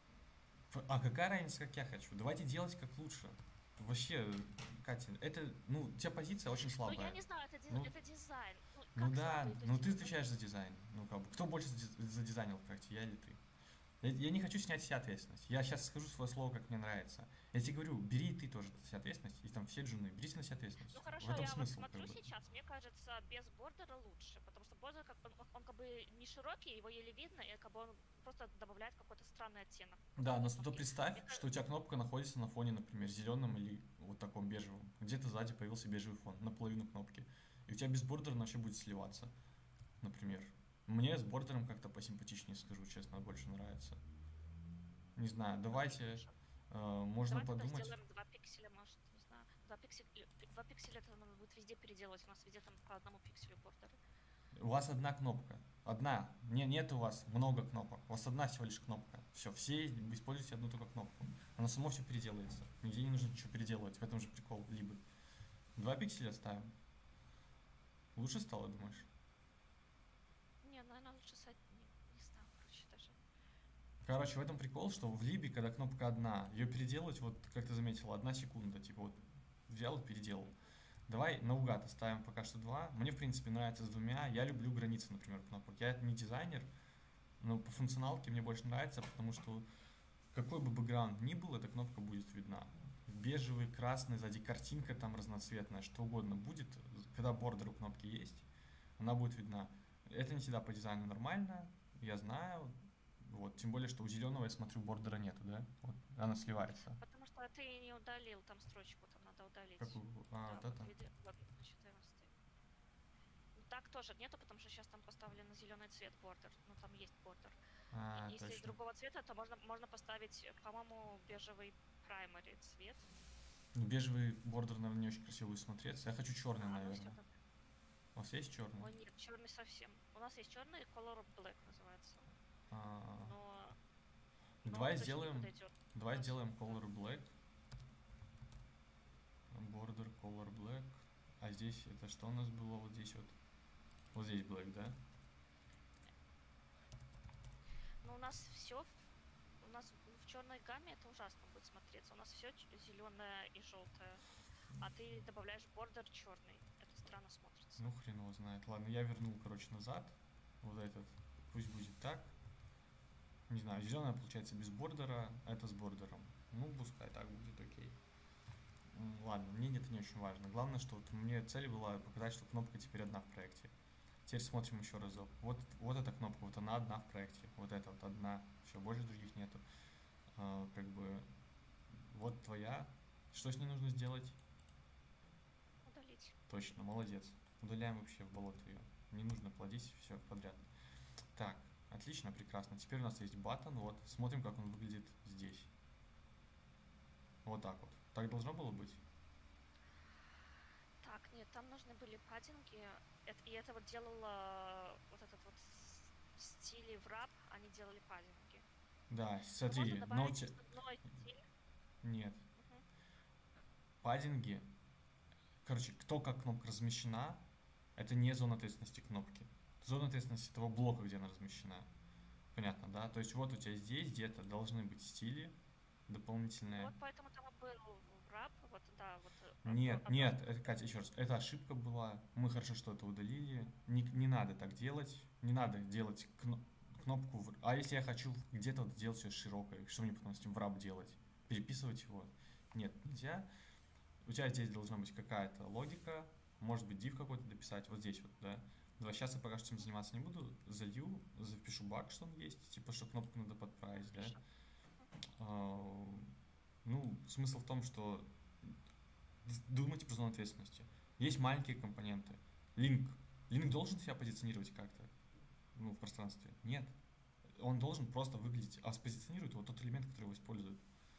А какая разница, как я хочу? Давайте делать как лучше. Вообще, Катя, это, ну, у тебя позиция очень слабая. Ну, я не знаю, это дизайн. Ну да, ну ты отвечаешь за дизайн. Ну, как бы, кто больше задизайнил в проекте, я или ты? Я не хочу снять себе ответственность. Я сейчас скажу свое слово, как мне нравится. Я тебе говорю, бери ты тоже на себя ответственность, и там все джуны, берите на себя ответственность. Ну хорошо, в этом я смысл, вот смотрю как бы. сейчас, мне кажется, без бордера лучше, потому что бордер он как бы не широкий, его еле видно, и как бы он просто добавляет какой-то странный оттенок. Да, но зато представь, что у тебя кнопка находится на фоне, например, зеленом или вот таком бежевом. Где-то сзади появился бежевый фон, наполовину кнопки. И у тебя без бордера она вообще будет сливаться, например. Мне с бордером как-то посимпатичнее, скажу честно, больше нравится. Не знаю, давайте, можно Давай подумать. Тогда сделаем 2 пикселя, может, не знаю. 2 пикселя это надо будет везде переделать, у нас везде там по одному пикселю бордеры. У вас одна кнопка. Одна. Нет у вас много кнопок. У вас одна всего лишь кнопка. Все используйте одну только кнопку. Она само все переделается. Нигде не нужно ничего переделывать. В этом же прикол. Либо 2 пикселя ставим. Лучше стало, думаешь? Не, наверное, лучше с одним. Не знаю, короче, даже. Короче, в этом прикол, что в либе, когда кнопка одна, ее переделать, вот как ты заметила, 1 секунда. Типа вот взял и переделал. Давай наугад оставим пока что 2. Мне, в принципе, нравится с 2. Я люблю границы, например, кнопок. Я не дизайнер, но по функционалке мне больше нравится, потому что какой бы бэкграунд ни был, эта кнопка будет видна. Бежевый, красный, сзади картинка там разноцветная, что угодно будет. Когда бордер у кнопки есть, она будет видна. Это не всегда по дизайну нормально, я знаю. Вот, тем более, что у зеленого, я смотрю, бордера нету, да? Вот, она сливается. Потому что ты не удалил там строчку, там надо удалить. Какую? Да, Вот это? вот, значит, 14. Так тоже нету, потому что сейчас там поставлен зеленый цвет бордер. Ну, там есть бордер. Если Точно. другого цвета, то можно поставить, по-моему, бежевый primary цвет. Ну, бежевый бордер, наверное, не очень красиво будет смотреться. Я хочу черный, Ну, наверное. У вас есть черный? Ой, нет, черный совсем. У нас есть черный, color black называется. Но Давай вот этим не сделаем подойдет. color black. Border color black. А здесь это что у нас было? Вот здесь вот. Вот здесь black, да? Но у нас все, у нас в черной гамме это ужасно будет смотреться. У нас все зеленое и желтое. А ты добавляешь бордер черный. Это странно смотрится. Ну, хрен его знает. Ладно, я вернул, короче, назад. Вот этот. Пусть будет так. Не знаю, зеленая получается без бордера, а это с бордером. Ну, пускай так будет, окей. Ладно, мне это не очень важно. Главное, что вот мне цель была показать, что кнопка теперь одна в проекте. Теперь смотрим еще разок. Вот эта кнопка, вот она одна в проекте. Вот эта вот одна. Все, больше других нету. Как бы вот твоя. Что с ней нужно сделать? Удалить. Точно, молодец. Удаляем вообще в болото ее. Не нужно плодить все подряд. Так, отлично, прекрасно. Теперь у нас есть баттон. Вот, смотрим, как он выглядит здесь. Вот так вот. Так должно было быть? Так, нет, там нужны были паддинги. И это вот делало вот этот вот стиль wrap, они делали паддинги. Да, смотри, Нет. Угу. Паддинги. Короче, кто как кнопка размещена, это не зона ответственности кнопки. Зона ответственности того блока, где она размещена. Понятно, да? То есть вот у тебя здесь где-то должны быть стили дополнительные. Вот поэтому там и был wrap, вот, да, вот. Нет, это, Катя, еще раз, это ошибка была. Мы хорошо, что это удалили. Не надо так делать. Не надо делать кнопку. А если я хочу где-то вот сделать все широкое, что мне потом с этим wrap делать? Переписывать его? Нет, нельзя. У тебя здесь должна быть какая-то логика. Может быть, div какой-то дописать. Вот здесь вот, да. Давай, сейчас я пока что этим заниматься не буду. Залью, запишу баг, что он есть. Типа, что кнопку надо подправить, да. Ну, смысл в том, что думайте про зону ответственности. Есть маленькие компоненты. Link. Link должен себя позиционировать как-то, ну, в пространстве? Нет. Он должен просто выглядеть, а спозиционирует вот тот элемент, который его использует.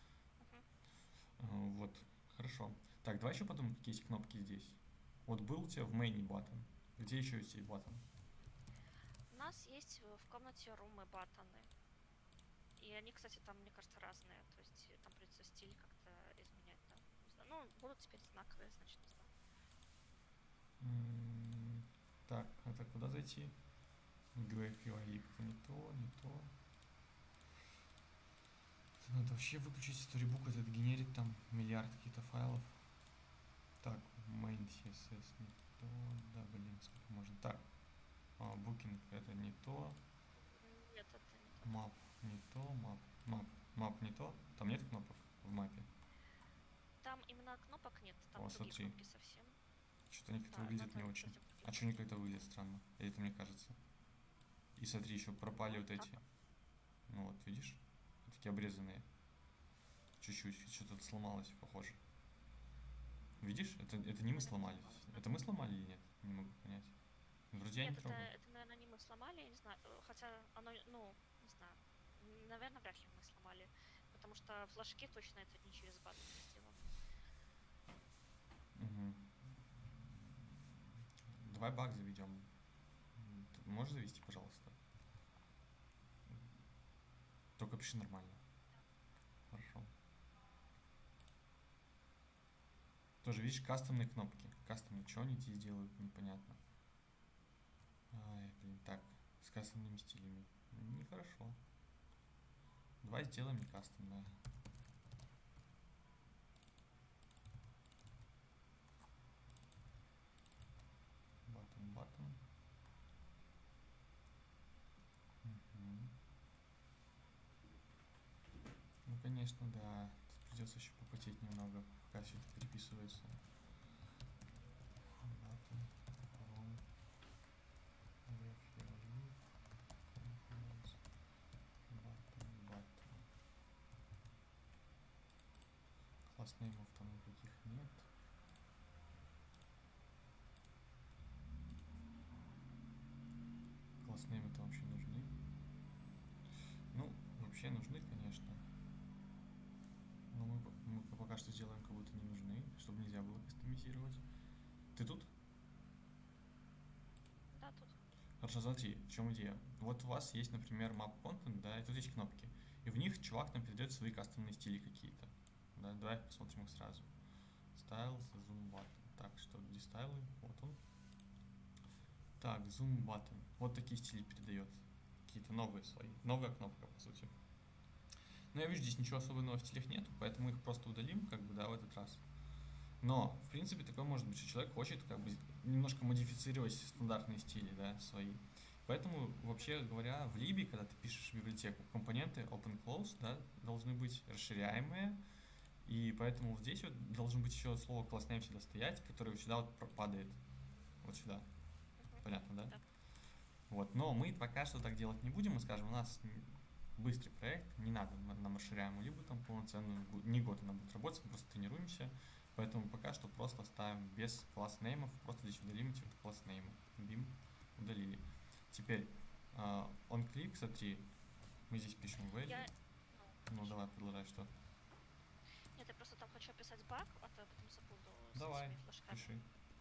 Вот, хорошо. Так, давай еще подумаем, какие есть кнопки здесь. Вот был у тебя в мейне баттон. Где еще есть баттон? У нас есть в комнате румы баттоны. И они, кстати, там, мне кажется, разные. То есть там придется стиль как-то изменять. Да. Ну, будут теперь знаковые, значит, не знаю. Так, это куда зайти? GUI не то, не то. Надо вообще выключить Storybook, этот генерит там миллиард каких-то файлов. Так, main CSS не то. Да, блин, сколько можно. Так, booking это не то. Нет, это не то. Map не то, map не то. Там нет кнопок в мапе? Там именно кнопок нет, там другие смотри. кнопки совсем. Что-то они как-то выглядят не очень. А что они как-то выглядят странно? Или это мне кажется? И смотри, еще пропали вот эти. Ну вот, видишь? Такие обрезанные. Чуть-чуть. Что-то сломалось, похоже. Видишь? Это не мы сломались. Это мы сломали или нет? Не могу понять. Вроде я не трогал. Это, наверное, не мы сломали, я не знаю. Хотя оно, ну, не знаю. Наверное, вряд ли мы сломали. Потому что флажки точно это не через баттон сделано. Угу. Давай баг заведем. Можешь завести, пожалуйста? Только пиши нормально. Хорошо. Тоже, видишь, кастомные кнопки. Кастомные, что они здесь делают, непонятно. Ай, блин, так, с кастомными стилями. Нехорошо. Давай сделаем не кастомное. Button. Угу. Ну, конечно, да. Тут придется еще попотеть немного, пока все это переписывается. Класснеймов там никаких нет. класснеймы-то вообще нужны? Ну, вообще нужны, конечно. Но мы пока что сделаем, как будто не нужны, чтобы нельзя было кастомизировать. Ты тут? Да, тут. Хорошо, смотри, в чем идея. Вот у вас есть, например, map content, да, и тут есть кнопки. И в них чувак нам передает свои кастомные стили какие-то. Да, давай посмотрим их сразу. Styles, zoom button. Так, что, где стайлы? Вот он. Так, zoom button. Вот такие стили передает. Какие-то новые свои. Новая кнопка, по сути. Но я вижу, здесь ничего особенного в стилях нету, поэтому их просто удалим, как бы, да, в этот раз. Но, в принципе, такое может быть, что человек хочет, как бы, немножко модифицировать стандартные стили, да, свои. Поэтому, вообще говоря, в Libе, когда ты пишешь библиотеку, компоненты open-close, да, должны быть расширяемые, и поэтому вот здесь вот должен быть еще слово class name всегда стоять, которое вот сюда вот падает. Вот сюда. Понятно, да? Так. Вот, но мы пока что так делать не будем, мы скажем, у нас быстрый проект, не надо нам расширяемую либо там полноценную, не год она будет работать, мы просто тренируемся, поэтому пока что просто оставим без класс неймов, просто здесь удалим эти вот класс неймы, bim, удалили. Теперь on click, смотри, мы здесь пишем value, ну давай, продолжай, что? Нет, я просто там хочу описать баг, а то я потом забуду Давай, с этими флажками. пиши.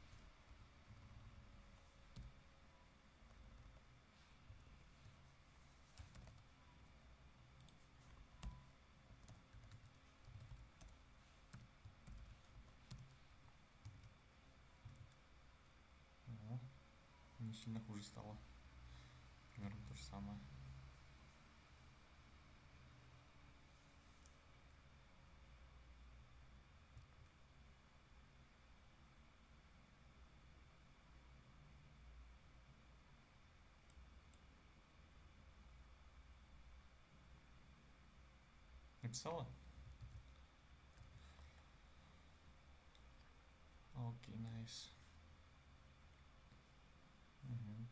Не сильно хуже стало. Примерно то же самое. Написала? Окей, найс. Угу.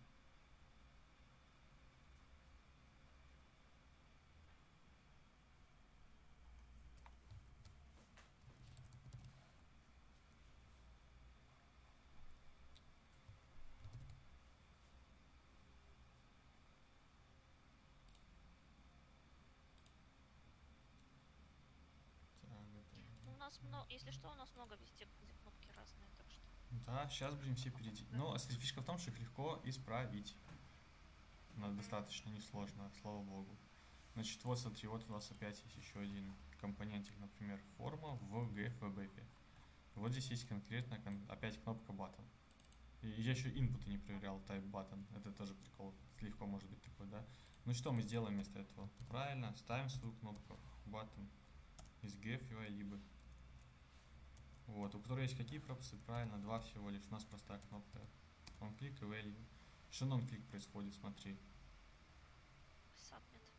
Ну, у нас много, если что, у нас много везде, где кнопки разные, так что. Да, сейчас будем все перейти. Но фишка в том, что их легко исправить. Но достаточно несложно, слава богу. Значит, вот смотри, вот у нас опять есть еще один компонентик, например, форма в GFWebAPI. Вот здесь есть конкретно опять кнопка button. И я еще input не проверял, type button. Это тоже прикол. Легко может быть такой, да? Ну что мы сделаем вместо этого? Правильно, ставим свою кнопку button из GFUI либо. Вот, у которой есть какие пропуски? Правильно, два всего лишь. У нас простая кнопка. On-click и value. Что на on-click происходит, смотри. Submit.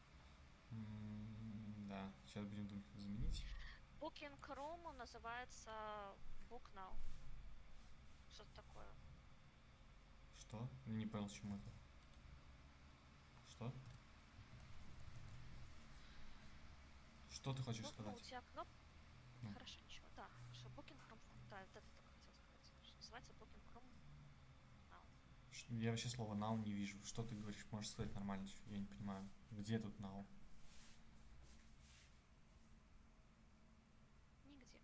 Да, сейчас будем думать, как заменить. Booking Room называется Book Now. Что-то такое. Что? Я не понял, чему это. Что? Что ты хочешь сказать? У тебя кнопка. Ну. Хорошо, ничего. Да, хорошо. Booking Room. Да, это только хотел сказать. Что называется Booking Room Now. Я вообще слова now не вижу. Что ты говоришь? Можешь сказать нормально? Я не понимаю. Где тут now? Нигде.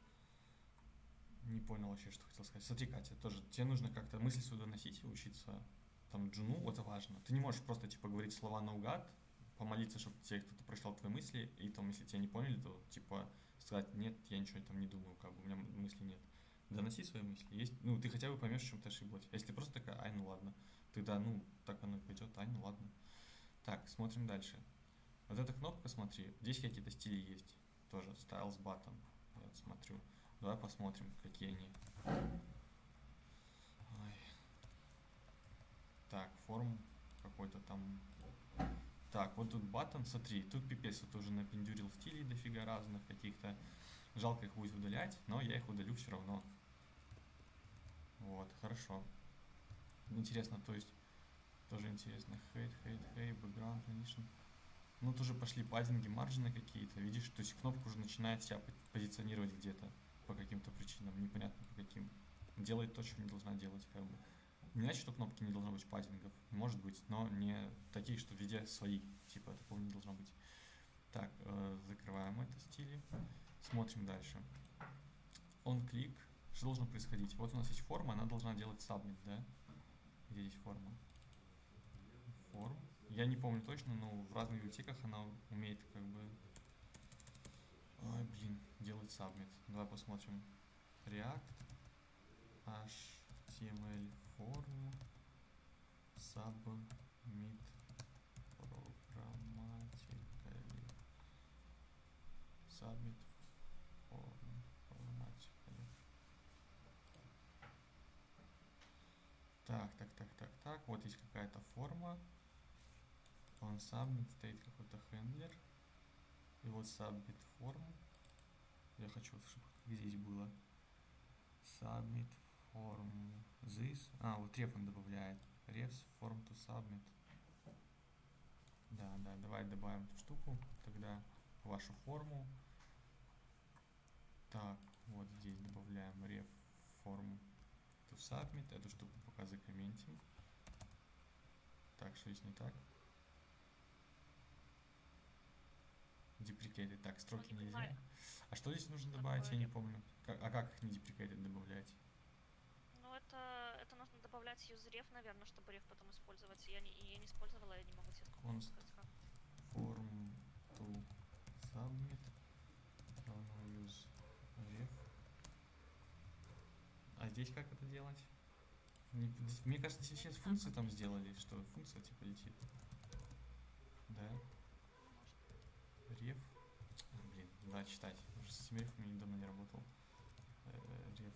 Не понял вообще, что хотел сказать. Смотри, Катя, тоже тебе нужно как-то мысль свою доносить и учиться там джуну, это важно. Ты не можешь просто типа говорить слова наугад, помолиться, чтобы тебе кто-то прочитал твои мысли, и там, если тебя не поняли, то типа сказать, нет, я ничего там не думаю, как бы у меня мыслей нет. Доноси свои мысли. Есть, ну, ты хотя бы поймешь, в чем ты ошиблась. А если ты просто такая, ай, ну ладно, тогда, ну, так оно и пойдет, ай, ну ладно. Так, смотрим дальше. Вот эта кнопка, смотри, здесь какие-то стили есть. Тоже styles button. Я вот смотрю. Давай посмотрим, какие они. Ой. Так, форм какой-то там. Так, вот тут button, смотри, тут пипец, вот уже напендюрил стилей дофига разных каких-то. Жалко их будет удалять, но я их удалю все равно. Вот, хорошо. Интересно, то есть, тоже интересно. Hate, background, transition. Ну, тоже пошли паддинги, маржины какие-то, видишь, то есть кнопка уже начинает себя позиционировать где-то по каким-то причинам, непонятно по каким. Делает то, что не должна делать, как бы. Не значит, что кнопки не должно быть паддингов. Может быть, но не такие, что везде свои. Типа такого не должно быть. Так, закрываем это стили. Смотрим дальше. On click. Что должно происходить? Вот у нас есть форма, она должна делать submit, да? Где здесь форма? Форм. Я не помню точно, но в разных библиотеках она умеет как бы... Ой, блин, делать submit. Давай посмотрим. React, HTML form, submit programmatically. Submit form programmatically. Так. Вот есть какая-то форма. Он submit стоит какой-то хендлер. И вот submit form. Я хочу, чтобы как здесь было. Submit form this. Вот ref он добавляет. Refs form to submit. Да, давай добавим эту штуку. Тогда вашу форму. Так, вот здесь добавляем ref form to submit. Эту штуку пока закомментим. Так, что здесь не так? Deprecated. Так, строки нельзя. А что здесь нужно добавить? Я не помню. А как их не deprecated добавлять? Ну, это нужно добавлять useRef, наверное, чтобы реф потом использовать. Я не использовала, я не могу тебе Const сказать как. form to submit. Равно use ref. А здесь как это делать? Мне кажется, сейчас функции там сделали, что функция типа летит. Да. Реф. Блин, надо читать. Уже с этими рефами давно не работал. Реф.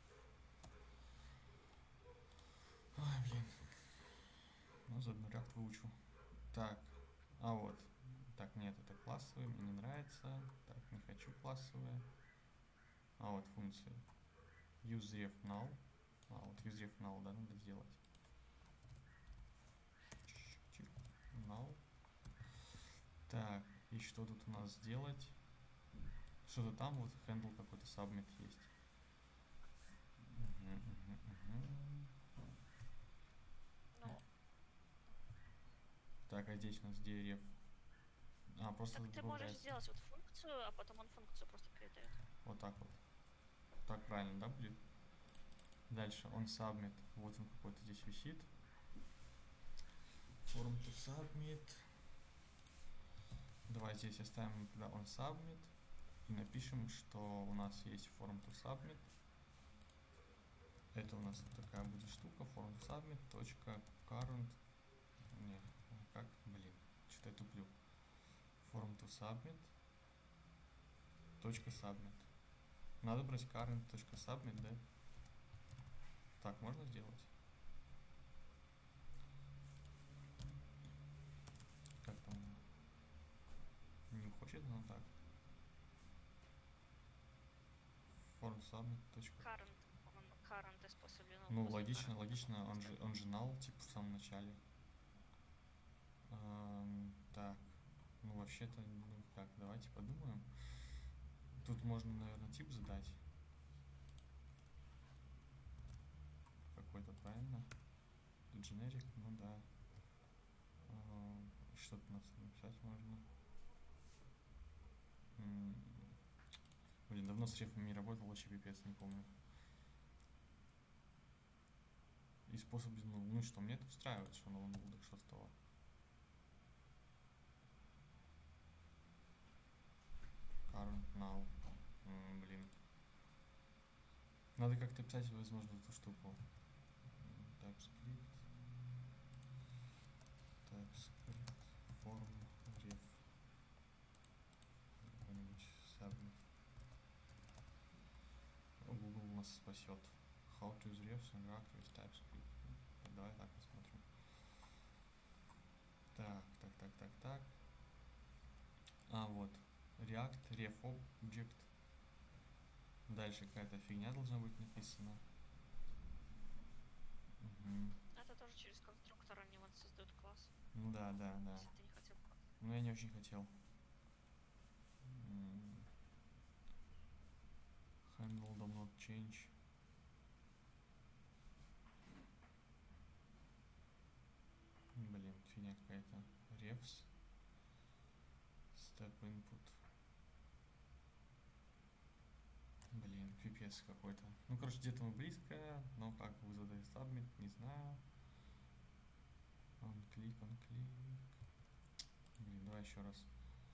Ой, блин. Ну, заодно React выучу. Так. Вот. Так, нет, это классовые, мне не нравится. Так, не хочу классовые. Вот функции. useRef null. Вот useRef null, да, надо сделать. Null. Так, и что тут у нас сделать? Что-то там вот handle какой-то submit есть. Ну. Так, а здесь у нас где ref? Просто так ты можешь сделать вот функцию, а потом он функцию просто передает. Вот так вот. Так правильно, да, будет? Дальше on submit. Вот он какой-то здесь висит. Form to submit. Давай здесь оставим тогда on submit. И напишем, что у нас есть form to submit. Это у нас такая будет штука. Form to submit. .current. Не, как? Блин, что-то я туплю. Form to submit. .submit. Надо брать current.submit, да? Так можно сделать? Как там? Не хочет, но так. Form submit. Current использовали. Ну, логично, он же null, типа, в самом начале. Так, ну, вообще-то, ну, как, давайте подумаем. Тут можно, наверное, тип задать. Какой-то, правильно? Generic, ну да. Что-то у нас написать можно. Блин, давно с рефами не работал, вообще пипец, не помню. И способ без null. Ну что, мне это устраивает, что null, так что с того. Current null. Блин. Надо как-то писать, возможно, эту штуку. TypeScript. Form ref. Какой-нибудь submit. Google нас спасет. How to use refs and React with TypeScript. Давай так посмотрим. Так. Вот. React, ref object. Дальше какая-то фигня должна быть написана. Это тоже через конструктор они вот создают класс. Ну да. Если ты не хотел. Ну я не очень хотел. Handle does not change. фигня какая-то. Refs. Step input. Блин, пипец какой-то. Ну, короче, где-то мы близко, но как вызвать submit, не знаю. Он клик. Блин, давай еще раз.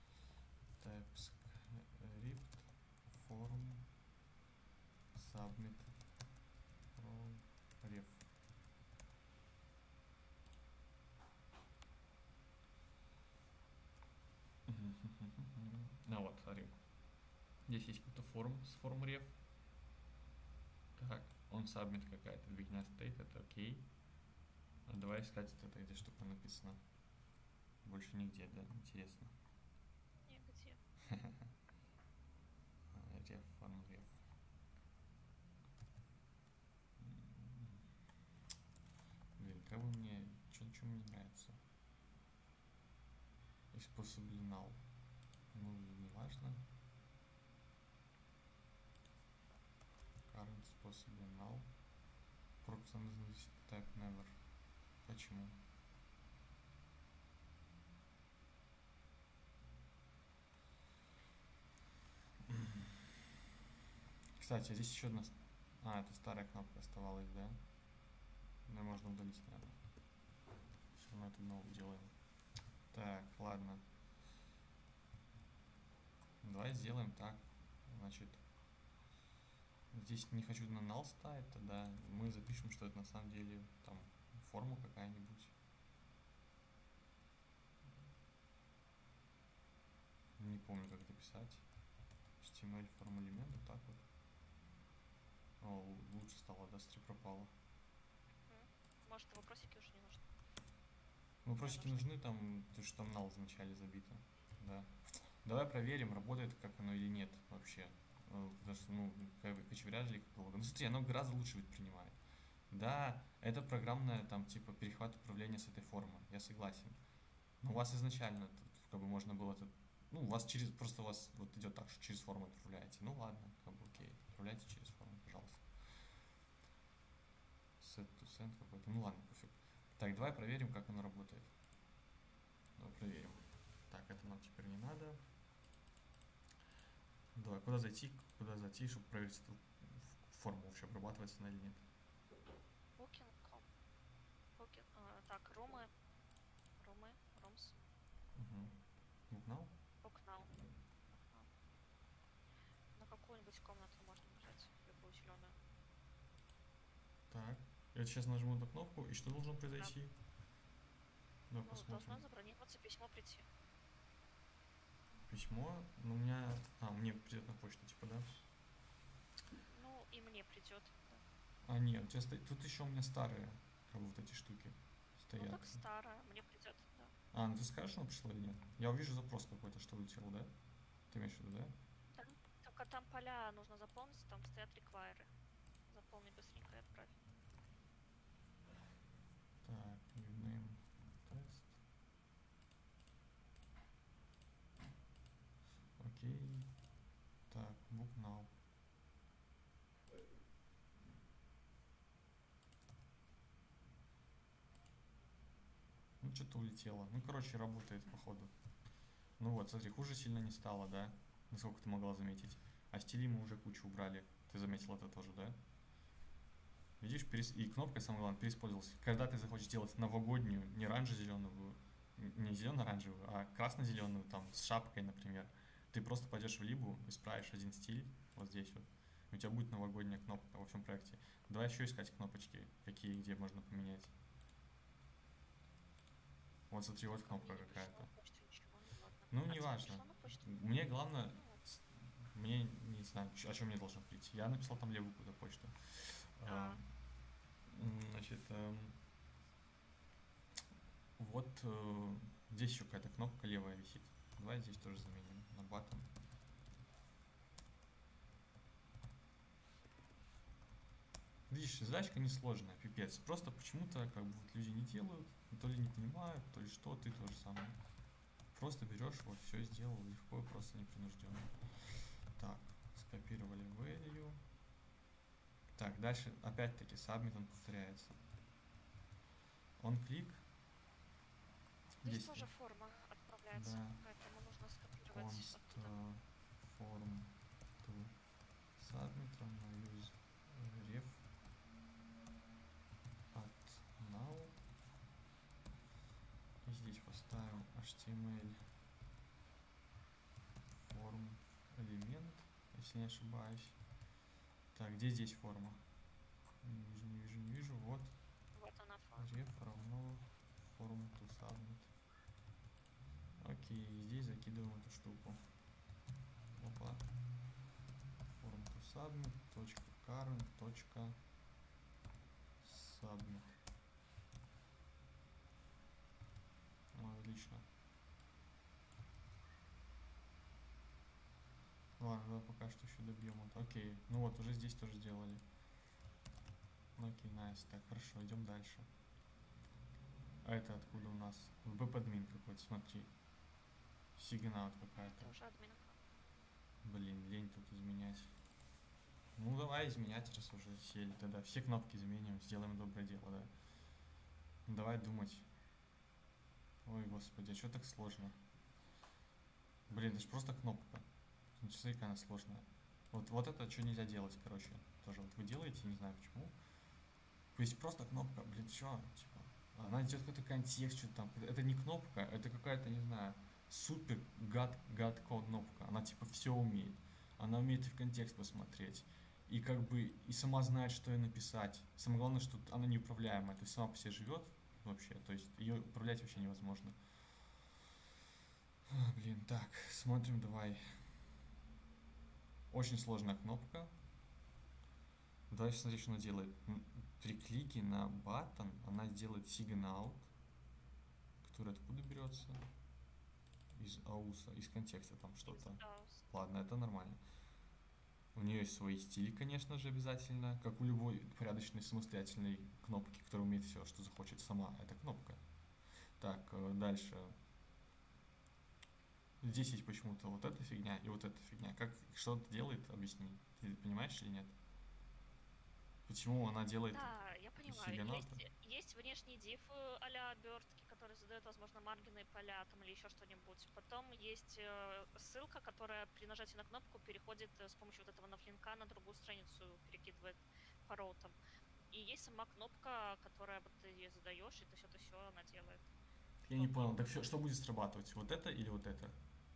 TypeScript form submit from ref. Ну вот, смотри. Здесь есть какой-то форм с форм ref. Так, он submit какая-то двигня стоит, это окей. А давай искать это, где штука написано. Больше нигде, да? Интересно. Нигде. Ref, форм ref. Блин, как бы мне, что мне не нравится. Is possibly null. Ну, не важно. Current possibly null. Approximately type never. Почему? Кстати, здесь еще одна... А, это старая кнопка оставалась, да? Ну, можно удалить, наверное. Все равно это новую делаем. Так, ладно. Давай сделаем так. Значит, здесь не хочу на null ставить, тогда мы запишем, что это на самом деле там форма какая-нибудь. Не помню, как это писать. HTML форма элемент, вот так вот. О, лучше стало, да, стри пропало. Может, вопросики уже не нужны? Вопросики нужны, там, то, что там null вначале забито. Да. Давай проверим, работает как оно или нет вообще. Потому что, ну, кочевряжли как долго. Ну, смотри, оно гораздо лучше ведь принимает. Да, это программное, там, типа, перехват управления с этой формы. Я согласен. Но у вас изначально, как бы, можно было это... Ну, у вас просто у вас вот идет так, что через форму отправляете. Ну, ладно, как бы, окей. Отправляйте через форму, пожалуйста. Set to send какой-то. Ну, ладно, пофиг. Так, давай проверим, как оно работает. Давай проверим. Так, это нам теперь не надо. Давай, куда зайти, чтобы проверить эту форму, вообще обрабатывается она или нет. Booking.com. Так, румс. Book now? Book now. На какую-нибудь комнату можно нажать, любую зеленую. Так, я сейчас нажму эту кнопку, и что должно произойти? Да. Давай посмотрим. Должно забронироваться письмо прийти. Письмо? Ну, у меня... мне придет на почту, типа, да? Ну, и мне придет, да. Нет, у тебя тут еще у меня старые, как бы, вот эти штуки стоят. Ну, так старая, мне придет, да. Ну ты скажешь, оно пришло или нет? Я увижу запрос какой-то, что улетел, да? Ты имеешь в виду, да? Да. Только там поля нужно заполнить, там стоят require. Заполни быстренько и отправь. Так, new name, тест. Окей. Так, book now. Ну, что-то улетело. Ну, короче, работает, походу. Ну вот, смотри, хуже сильно не стало, да? Насколько ты могла заметить. А стили мы уже кучу убрали. Ты заметил это тоже, да? Видишь, и кнопка, самое главное, переиспользовалась. Когда ты захочешь сделать новогоднюю, не оранжево-зеленую, не зелено-оранжевую, а красно-зеленую, там, с шапкой, например, ты просто пойдешь в либу, исправишь один стиль, вот здесь вот, и у тебя будет новогодняя кнопка во всем проекте. Давай еще искать кнопочки, какие, где можно поменять. Вот смотри, вот кнопка какая-то. Ну, не важно. Мне главное, мне не знаю, о чем мне должно прийти. Я написал там левую куда почту. Значит, вот здесь еще какая-то кнопка левая висит. Давай здесь тоже заменим на button. Видишь, задачка несложная, пипец. Просто почему-то как бы вот люди не делают, то ли не понимают, то ли что, ты то же самое. Просто берешь, вот все сделал легко, просто непринужденно. Так, скопировали value. Так, дальше опять-таки submit он повторяется. Он клик. здесь Здесь, тоже форма отправляется, да, поэтому нужно скопировать const оттуда. form to submit равно use ref at now. И здесь поставим HTML form элемент, если не ошибаюсь. Так, где здесь форма? Не вижу. Вот. Вот она форма. Ref равно form to submit. Окей, здесь закидываем эту штуку. Опа. Form to submit, .current, .submit. Отлично. Ладно, давай пока что еще добьем это. Окей, ну вот, уже здесь тоже сделали. Окей, найс. Так, хорошо, идем дальше. А это откуда у нас? Веб-админ какой-то, смотри. Сигнаут какая-то. Это уже админка. Блин, лень тут изменять. Ну давай изменять, раз уже сели. Тогда все кнопки изменим, сделаем доброе дело, да. Ну, давай думать. Ой, господи, а что так сложно? Блин, это же просто кнопка. Ну, смотри, какая она сложная. Вот это что нельзя делать, короче. Тоже вот вы делаете, не знаю почему. То есть просто кнопка, блин, что? Типа, она идет какой-то контекст, что-то там. Это не кнопка, это какая-то, не знаю, супер гадкая кнопка. Она типа все умеет. Она умеет и в контекст посмотреть. И как бы и сама знает, что ей написать. Самое главное, что она неуправляемая. То есть сама по себе живет вообще. То есть ее управлять вообще невозможно. Блин, так, смотрим, давай. Очень сложная кнопка. Давай смотри, что она делает. При клике на button она сделает sign-out, который откуда берется? Из ауса, из контекста там что-то. Ладно, это нормально. У нее есть свои стили, конечно же, обязательно, как у любой порядочной самостоятельной кнопки, которая умеет все, что захочет сама. Это кнопка. Так, дальше. Здесь есть почему-то вот эта фигня и вот эта фигня. Как, что это делает, объясни. Ты понимаешь или нет? Почему она делает Да, я понимаю. сигнал-то? Есть внешний div а-ля обертки, который задает, возможно, маргины, поля там или еще что-нибудь. Потом есть ссылка, которая при нажатии на кнопку переходит с помощью вот этого навлинка на другую страницу, перекидывает по роутам. И есть сама кнопка, которая вот ты ее задаешь, и то все она делает. Я не понял, так что будет срабатывать? Вот это или вот это?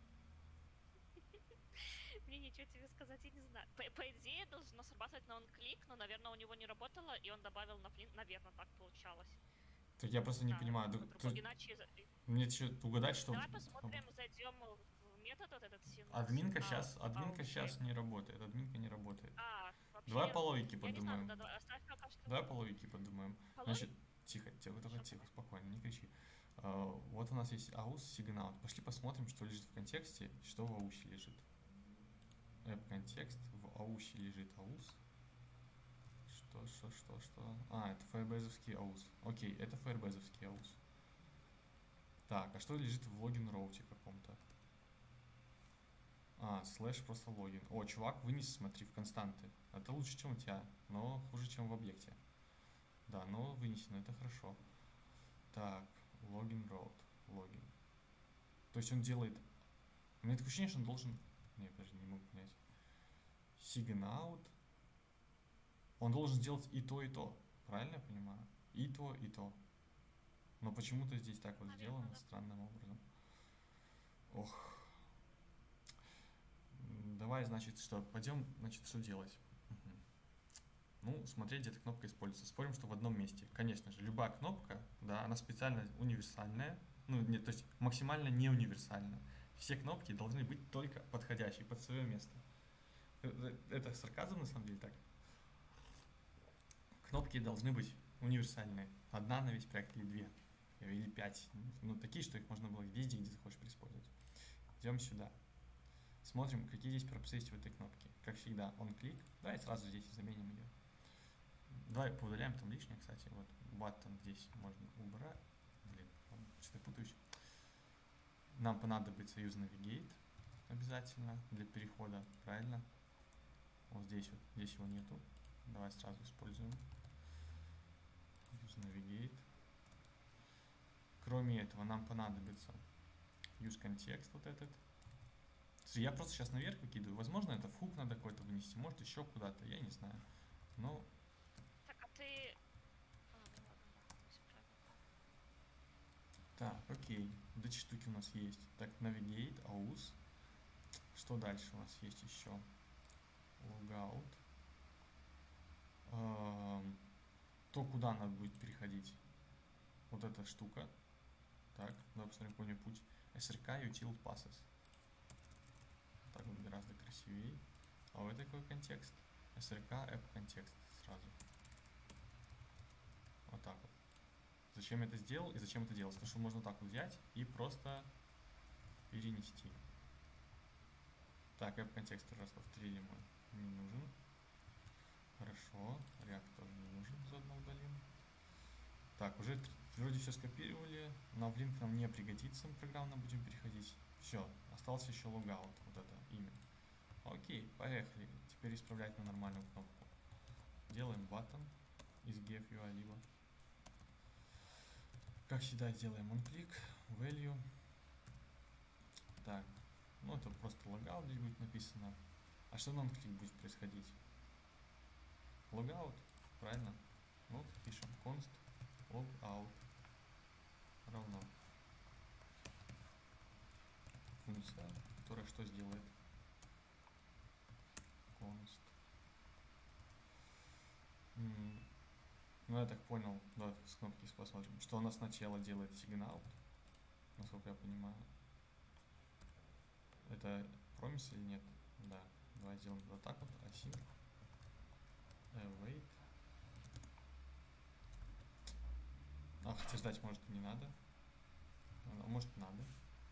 Мне ничего тебе сказать, я не знаю. По идее, должно срабатывать на он-клик, но, наверное, у него не работало, и он добавил на флинт, наверное, так получалось. Так я просто не понимаю. Иначе... Мне что угадать, что... Давай посмотрим, зайдем в метод вот этот синус. Админка сейчас не работает. Админка не работает. Вообще, Давай по логике я подумаем. Не знаю, оставь пока что. Давай по логике подумаем. Значит, тихо, спокойно, не кричи. Вот у нас есть aus, сигнал. Пошли посмотрим, что лежит в контексте, что в аусе лежит. App-контекст, в аусе лежит aus. Что? А, это Firebase-овский aus. Окей, это Firebase-овский aus. Так, а что лежит в логин-роуте каком-то? Слэш просто логин. О, чувак вынес, смотри, в константы. Это лучше, чем у тебя, но хуже, чем в объекте. Да, но вынесено, это хорошо. Так, логин роут, логин. То есть он делает... У меня такое ощущение, что он должен... Не, подожди, не могу понять. Sign-out. Он должен сделать и то, и то. Правильно я понимаю? И то, и то. Но почему-то здесь так вот сделано, да. Странным образом. Ох. Давай, значит, что? Пойдем, значит, что делать? Ну, смотреть, где эта кнопка используется. Спорим, что в одном месте. Конечно же, любая кнопка, да, она специально универсальная. Ну, нет, то есть максимально не универсальная. Все кнопки должны быть только подходящие под свое место. Это сарказм, на самом деле, так? Кнопки должны быть универсальные. Одна на весь проект или две. Или 5. Ну, такие, что их можно было везде, где захочешь использовать. Идем сюда. Смотрим, какие здесь пропсы есть в этой кнопке. Как всегда, on-click. Давай сразу здесь заменим ее. Давай поудаляем там лишнее, кстати. Вот button здесь можно убрать. Блин, что-то путаюсь. Нам понадобится use navigate обязательно для перехода, правильно? Вот здесь его нету. Давай сразу используем. Use navigate. Кроме этого, нам понадобится use context вот этот. Я просто сейчас наверх выкидываю. Возможно, это в хук надо какой-то вынести, может еще куда-то, я не знаю. Но... Так, а ты... А, ну ладно, да, всё правильно. Так, окей. Вот эти штуки у нас есть. Так, navigate, aus. Что дальше у нас есть еще? Logout. То, куда надо будет переходить. Вот эта штука. Так, давай посмотрим какой у нее путь. SRK util passes. Так вот гораздо красивее. А вот такой контекст. SRK app контекст сразу. Вот так вот. Зачем я это сделал и зачем это делать? Потому что можно так вот взять и просто перенести. Так, app контекст уже раз повторили мы. Не нужен. Хорошо. React тоже не нужен. Заодно удалим. Так, уже вроде все скопировали. Но в линк нам не пригодится. Мы программно будем переходить. Все. Остался еще logout. Вот это имя. Окей, поехали. Теперь исправлять на нормальную кнопку. Делаем button из gef UI либо. Как всегда сделаем onClick, value. Так, ну это просто logout здесь будет написано. А что на onClick будет происходить? Logout, правильно? Вот пишем const logout равно функция, которая что сделает? Const. Ну, я так понял, да, с кнопки посмотрим, что она сначала делает сигнал, насколько я понимаю. Это promise или нет? Да. Давай сделаем вот так вот, async, await. А, хотя ждать, может, и не надо. А может, надо.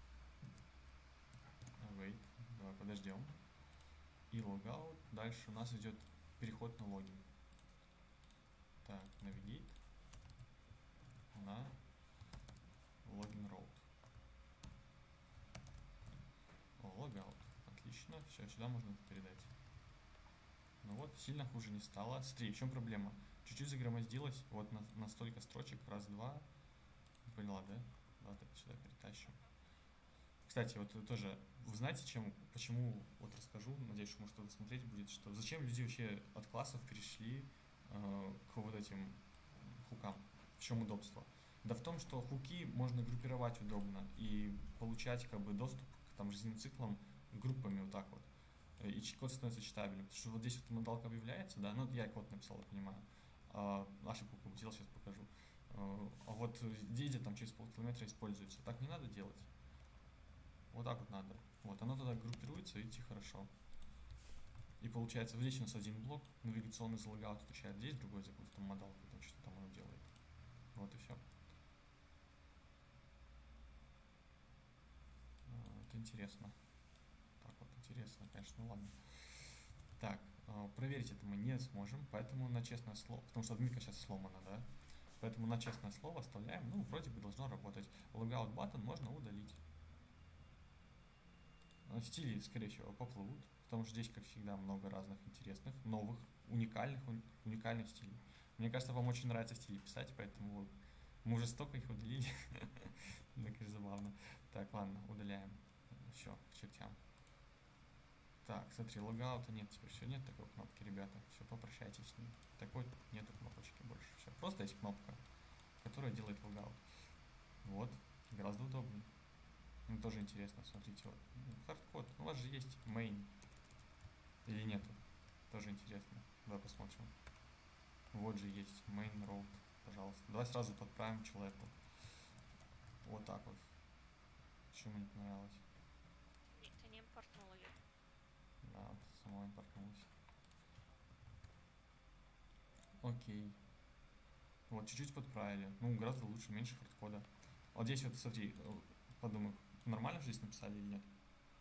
Await. Давай подождем. И logout. Дальше у нас идет переход на логин. Так, navigate на login route. О, logout. Отлично. Все, сюда можно это передать. Ну вот, сильно хуже не стало. Смотри, в чем проблема? Чуть-чуть загромоздилось. Вот на столько строчек. Раз, два. Поняла, да? Давай сюда перетащим. Кстати, вот тоже, вы знаете, почему, вот расскажу, надеюсь, что может кто-то смотреть будет, что зачем люди вообще от классов перешли к вот этим хукам? В чем удобство? Да в том, что хуки можно группировать удобно и получать как бы доступ к там жизненным циклам группами вот так вот. И код становится читабельным. Потому что вот здесь вот модалка объявляется, да, ну я код написал, я понимаю. Ошибку побудил, сейчас покажу. А вот где там через полкилометра используется. Так не надо делать. Вот так вот надо. Вот, оно тогда группируется, видите, хорошо. И получается, вот здесь у нас один блок, навигационный залогаут отвечает, здесь другой за какую-то там модалку, там что там оно делает. Вот и все. Это интересно. Так вот, интересно, конечно, ну ладно. Так, проверить это мы не сможем, поэтому на честное слово, потому что админка сейчас сломана, да? Поэтому на честное слово оставляем, ну, вроде бы должно работать. Logout button можно удалить. Стили, скорее всего, поплывут, потому что здесь, как всегда, много разных интересных, новых, уникальных стилей. Мне кажется, вам очень нравится стили писать, поэтому мы уже столько их удалили. Это, конечно, забавно. Так, ладно, удаляем. Все, к чертям. Так, смотри, логаута нет теперь, все, нет такой кнопки, ребята. Все, попрощайтесь с ним. Такой нету кнопочки больше. Все, просто есть кнопка, которая делает логаут. Вот, гораздо удобнее. Ну, тоже интересно, смотрите, вот, хардкод, у вас же есть main, или нету, тоже интересно, давай посмотрим. Вот же есть main route, пожалуйста. Давай сразу подправим человеку. Вот так вот. Почему не понравилось? Нет, ты не импортнула ее. Да, вот само импортнулось. Окей. Вот, чуть-чуть подправили. Ну, гораздо лучше, меньше хардкода. Вот здесь вот, смотри, подумай, нормально же здесь написали или нет?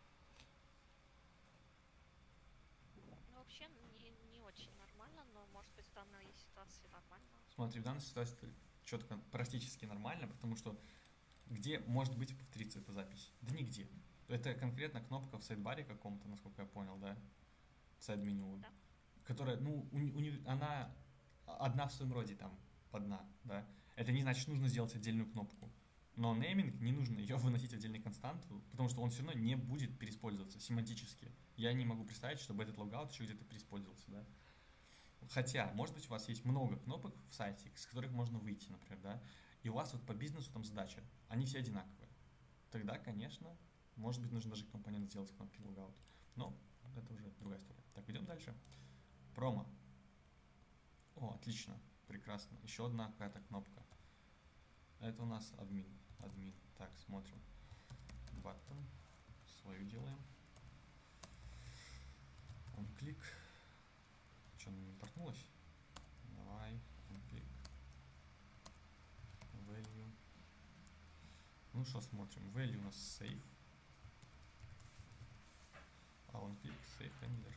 Ну, вообще, не очень нормально, но, может быть, в данной ситуации нормально. Смотри, в данной ситуации четко, практически нормально, потому что где может быть повториться эта запись? Да нигде. Это конкретно кнопка в сайдбаре каком-то, насколько я понял, да? В сайд-меню. Да. Которая, ну, она одна в своем роде там, одна, да? Это не значит, нужно сделать отдельную кнопку. Но нейминг не нужно ее выносить в отдельную константу, потому что он все равно не будет переиспользоваться семантически. Я не могу представить, чтобы этот логаут еще где-то переиспользовался, да. Хотя, может быть, у вас есть много кнопок в сайте, с которых можно выйти, например, да, и у вас вот по бизнесу там задача, они все одинаковые. Тогда, конечно, может быть, нужно даже компонент сделать кнопки логаут. Но это уже другая история. Так, идем дальше. Промо. О, отлично, прекрасно. Еще одна какая-то кнопка. Это у нас админ. Админ. Так, смотрим. Button. Свою делаем. Он клик. Что, она не импортнулась? Давай, он клик. Value. Ну что, смотрим. Value у нас save. А он клик, save handler.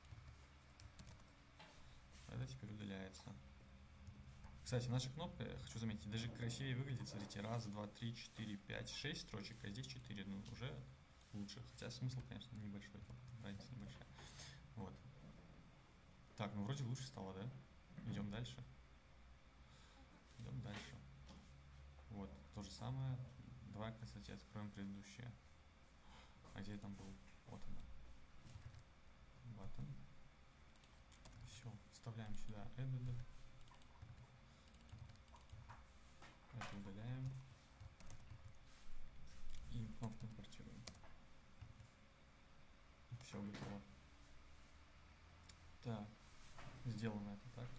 Это теперь удаляется. Кстати, наша кнопка, я хочу заметить, даже красивее выглядит. Смотрите, раз, два, три, четыре, пять, 6 строчек, а здесь 4. Ну, уже лучше. Хотя смысл, конечно, небольшой. Разница небольшая. Вот. Так, ну вроде лучше стало, да? Идем дальше. Идем дальше. Вот, то же самое. Давай, кстати, откроем предыдущее. А где я там был? Вот оно. Button. Все, вставляем сюда added. Это удаляем. И кнопку импортируем. Все готово. Так, сделано это так.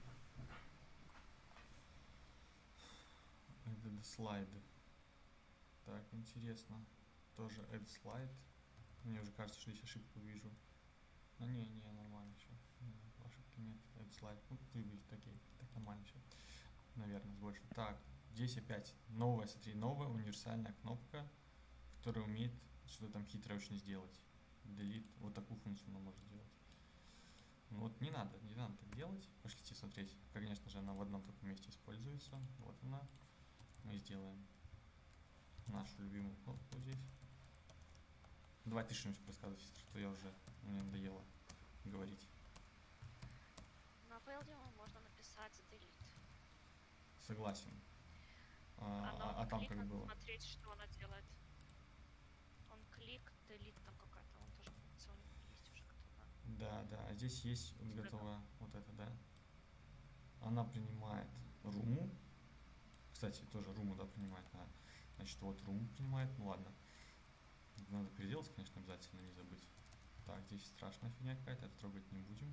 Add slide. Так, интересно. Тоже add slide. Мне уже кажется, что здесь ошибку вижу. Ну не, нормально все. Ошибки нет. Add slide. Ну, выглядит такие. Так нормально все. Наверное, с больше. Так, здесь опять новая, смотри, новая универсальная кнопка, которая умеет что-то там хитрое очень сделать. Delete. Вот такую функцию она может делать. Ну вот не надо так делать. Пошлите смотреть. Конечно же, она в одном только месте используется. Вот она. Мы сделаем нашу любимую кнопку здесь. Давай ты что-нибудь рассказывай, что я уже, мне надоело говорить. На value можно написать delete. Согласен. А там как было? Смотреть, что она делает. Он клик, delete там какая-то, он тоже функция есть уже готова. Да, а здесь есть готова вот это, да? Она принимает руму. Кстати, тоже руму, да, принимает. Значит, вот руму принимает, ну ладно. Надо переделать, конечно, обязательно, не забыть. Так, здесь страшная фигня какая-то, это трогать не будем.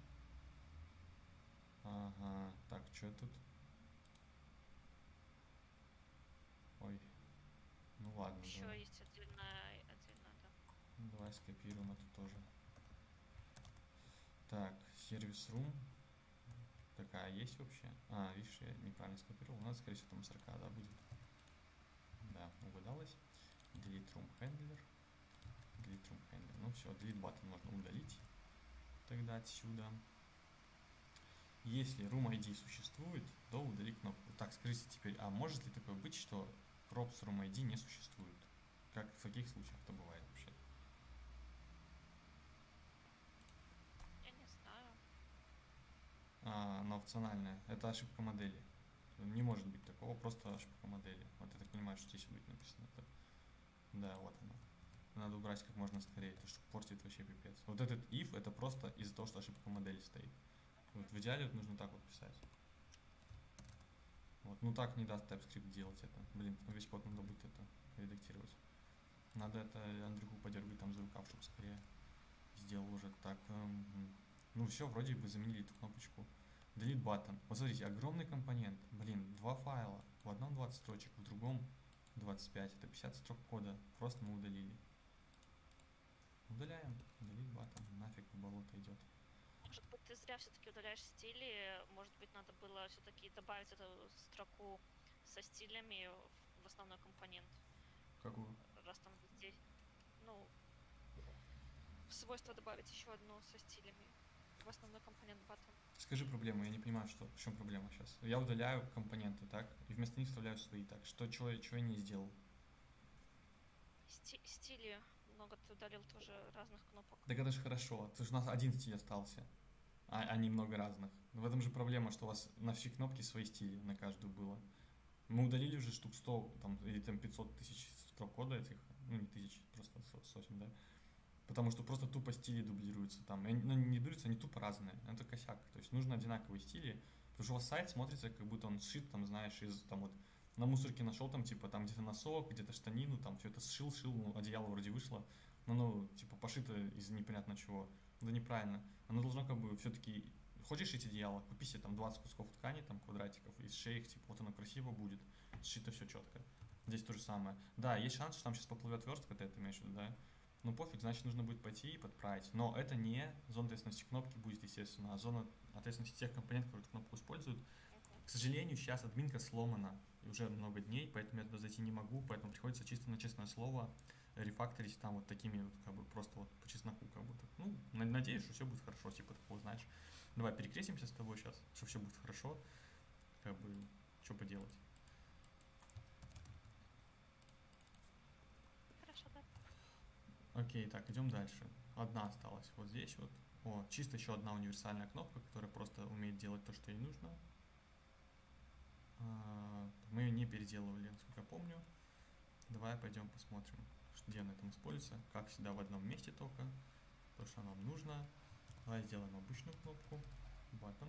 Ага, так, что тут? Ой, ну ладно. Еще давай. есть отдельная, да. Давай скопируем это тоже. Так, сервис room. Такая есть вообще? Видишь, я неправильно скопировал. У нас, скорее всего, там 40, да, будет. Да, угадалось. Delete room handler. Delete room handler. Ну все, delete button можно удалить. Тогда отсюда. Если room ID существует, то удали кнопку. Так, скажите теперь, а может ли такое быть, что props room ID не существует? Как в каких случаях это бывает вообще? Я не знаю. Она опциональная. Это ошибка модели. Не может быть такого, просто ошибка модели. Вот я так понимаю, что здесь будет написано. Это... Да, вот она. Надо убрать как можно скорее, это что портит вообще пипец. Вот этот if это просто из-за того, что ошибка модели стоит. Вот в идеале вот нужно так вот писать. Вот, ну так не даст TypeScript делать это. Блин, весь код надо будет это редактировать. Надо это Андрюху подергать там за рукав, чтобы скорее сделал уже так. Ну все, вроде бы заменили эту кнопочку. Delete button. Вот смотрите, огромный компонент. Блин, 2 файла. В одном 20 строчек, в другом 25. Это 50 строк кода. Просто мы удалили. Удаляем. Delete button. Нафиг в болото идет. Может быть, ты зря все-таки удаляешь стили. Может быть, надо было все-таки добавить эту строку со стилями в основной компонент. Какую? Раз там здесь, ну, в свойство добавить еще одну со стилями в основной компонент button. Скажи проблему, я не понимаю, в чем проблема сейчас. Я удаляю компоненты, так, и вместо них вставляю свои, так. Чего я не сделал? Стили много ты удалил тоже разных кнопок. Так это же хорошо, потому что у нас один стиль остался, а не много разных. В этом же проблема, что у вас на все кнопки свои стили, на каждую было. Мы удалили уже штук 100 там, или там 500 тысяч строк кода этих, ну не тысяч, просто сотен, да. Потому что просто тупо стили дублируются там. Ну, не дублируются, они тупо разные. Это косяк. То есть нужно одинаковые стили. Потому что у вас сайт смотрится, как будто он сшит, там, знаешь, из там вот на мусорке нашел там, типа, там где-то носок, где-то штанину, там все это сшил, ну, одеяло вроде вышло. Но оно, типа, пошито из непонятно чего. Это неправильно. Оно должно как бы все-таки. Хочешь шить одеяло, купи себе там 20 кусков ткани, там квадратиков, и сшей их, типа, вот оно красиво будет, сшито все четко. Здесь то же самое. Да, есть шанс, что там сейчас поплывет верстка, ты это имеешь в виду, да? Ну пофиг, значит нужно будет пойти и подправить. Но это не зона ответственности кнопки будет, естественно, а зона ответственности тех компонентов, которые эту кнопку используют. К сожалению, сейчас админка сломана и уже много дней, поэтому я туда зайти не могу, поэтому приходится чисто на честное слово рефакторить там вот такими вот, как бы, просто вот по чесноку, как будто. Ну, надеюсь, что все будет хорошо, типа такого, знаешь. Давай перекрестимся с тобой сейчас, что все будет хорошо, как бы, что поделать. Хорошо, да. Окей, так, идем дальше. Одна осталась вот здесь вот. О, чисто еще одна универсальная кнопка, которая просто умеет делать то, что ей нужно. Мы ее не переделывали, насколько я помню. Давай пойдем посмотрим, где она там используется. Как всегда в одном месте только. То, что нам нужно. Давай сделаем обычную кнопку. Button.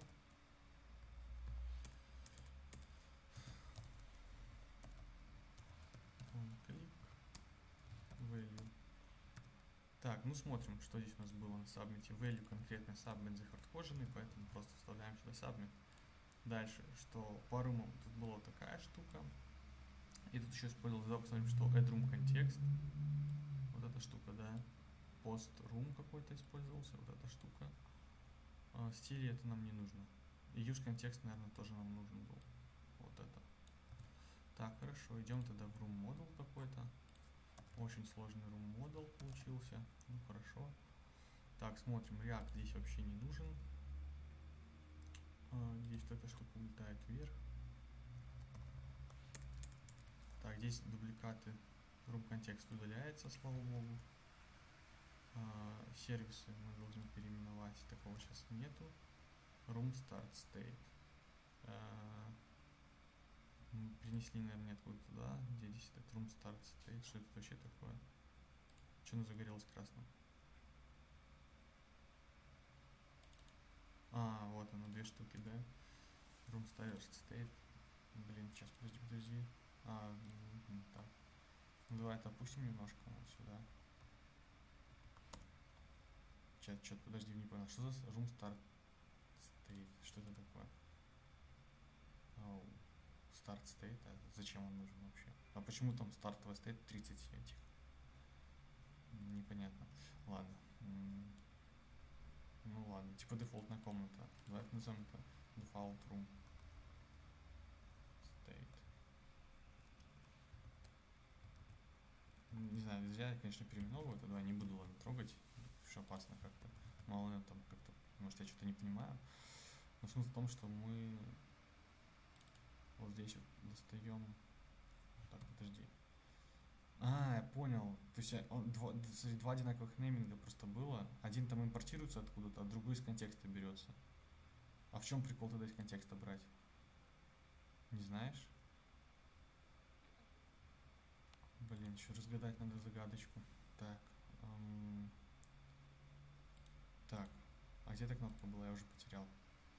Click. Value. Так, ну смотрим, что здесь у нас было на сабмите. Value конкретно сабмит захардкоженный, поэтому просто вставляем сюда сабмит. Дальше, что по румам тут была такая штука. И тут еще использовал, давай посмотрим, что add-room контекст. Вот эта штука, да. Post-room какой-то использовался, вот эта штука. Стили это нам не нужно. И use контекст, наверное, тоже нам нужен был. Вот это. Так, хорошо, идем тогда в room model какой-то. Очень сложный room model получился. Ну хорошо. Так, смотрим, React здесь вообще не нужен. Здесь вот эта штука улетает вверх. Так, здесь дубликаты. Room контекст удаляется, слава богу. Сервисы мы должны переименовать. Такого сейчас нету. Room start state. Принесли, наверное, откуда туда. Где здесь этот room start state? Что это вообще такое? Что оно загорелось красным? Вот оно, две штуки, да? Room start state. Блин, сейчас, подожди. Так. Ну, давай это опустим немножко вот сюда. Что-то, подожди, не понял. Что за room start state? Что это такое? Start state, а зачем он нужен вообще? А почему там стартовый state 30 этих? Непонятно. Ладно. Ну ладно, типа дефолтная комната. Давайте назовем это default room state. Не знаю, зря я, конечно, переименовываю, тогда не буду, ладно, трогать. Еще опасно как-то. Мало ли там как-то, может, я что-то не понимаю. Но смысл в том, что мы вот здесь вот достаем. Так, подожди. Я понял. То есть два одинаковых нейминга просто было. Один там импортируется откуда-то, а другой из контекста берется. А в чем прикол тогда из контекста брать? Не знаешь? Блин, еще разгадать надо загадочку. Так. Так. А где эта кнопка была? Я уже потерял.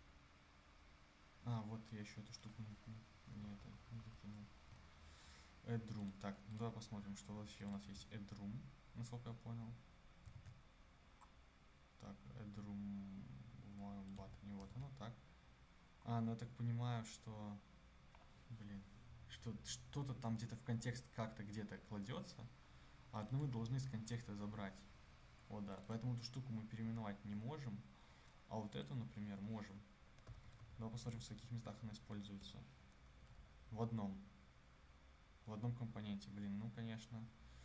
Вот я еще эту штуку не закинул. Add room. Так, ну давай посмотрим, что вообще у нас есть add room, насколько я понял. Так, add room в моем баттоне, вот оно, так. Ну я так понимаю, что, блин, что что-то там где-то в контекст как-то где-то кладется, а одну мы должны из контекста забрать. Вот, да, поэтому эту штуку мы переименовать не можем, а вот эту, например, можем. Давай посмотрим, в каких местах она используется. В одном компоненте, блин, ну конечно.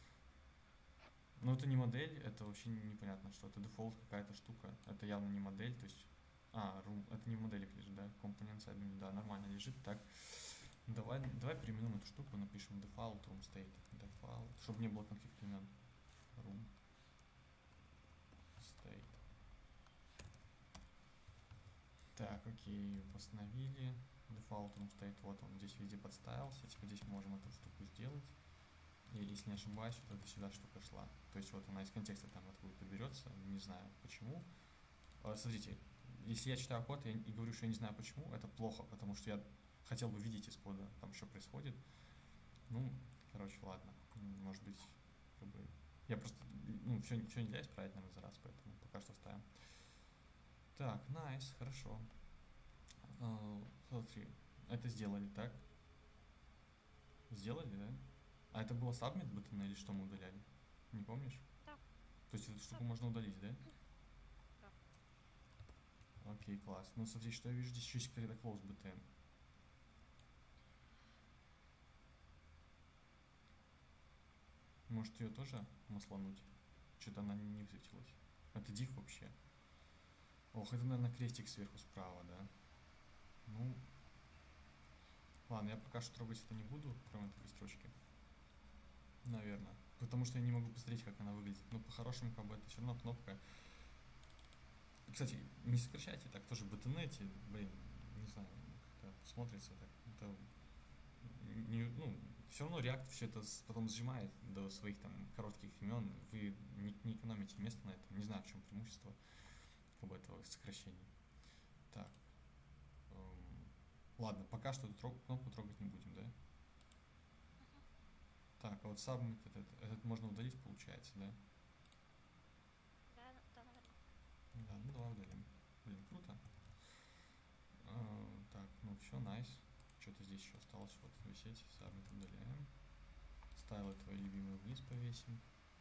Но это не модель, это вообще непонятно, что это дефолт какая-то штука. Это явно не модель, то есть. Room, это не в моделях лежит, да? Компонент admin, да, нормально лежит. Так. Давай переименуем эту штуку, напишем default room state. Default, чтобы не было конфликта имен. Room state. Так, Окей, восстановили. Дефолт он стоит, вот он здесь везде подставился. Теперь здесь можем эту штуку сделать. И если не ошибаюсь, вот это сюда штука шла. То есть вот она из контекста там откуда-то берется, не знаю почему. Смотрите, если я читаю код и говорю, что я не знаю почему, это плохо, потому что я хотел бы видеть из кода, там что происходит. Ну, короче, ладно. Может быть, как бы... Я просто, все нельзя исправить, наверное, за раз, поэтому пока что ставим. Так, nice, хорошо. Смотри, это сделали, так? Сделали, да? А это было submit button или что мы удаляли? Не помнишь? Да. То есть эту штуку можно удалить, да? Да. Окей, класс. Ну смотри, что я вижу, здесь еще есть какая-то close button. Может ее тоже маслануть? Что-то она не высветилась. Это div вообще. Ох, это, наверное, крестик сверху справа, да? Ну, ладно, я пока что трогать это не буду, кроме этой строчки. Наверное. Потому что я не могу посмотреть, как она выглядит. Ну, по-хорошему, как бы это все равно кнопка. Кстати, не сокращайте так, тоже в ботнете, блин, не знаю, как-то смотрится так. Это не, ну, все равно React все это потом сжимает до своих там коротких имен. Вы не экономите место на этом. Не знаю, в чем преимущество как бы этого сокращения. Так. Ладно, пока что эту кнопку трогать не будем, да? Так, а вот submit этот можно удалить, получается, да? Да, наверное. Да, ну давай удалим. Блин, круто. Так, ну все, nice. Что-то здесь еще осталось вот висеть. Submit удаляем. Стайлы твои любимые вниз повесим.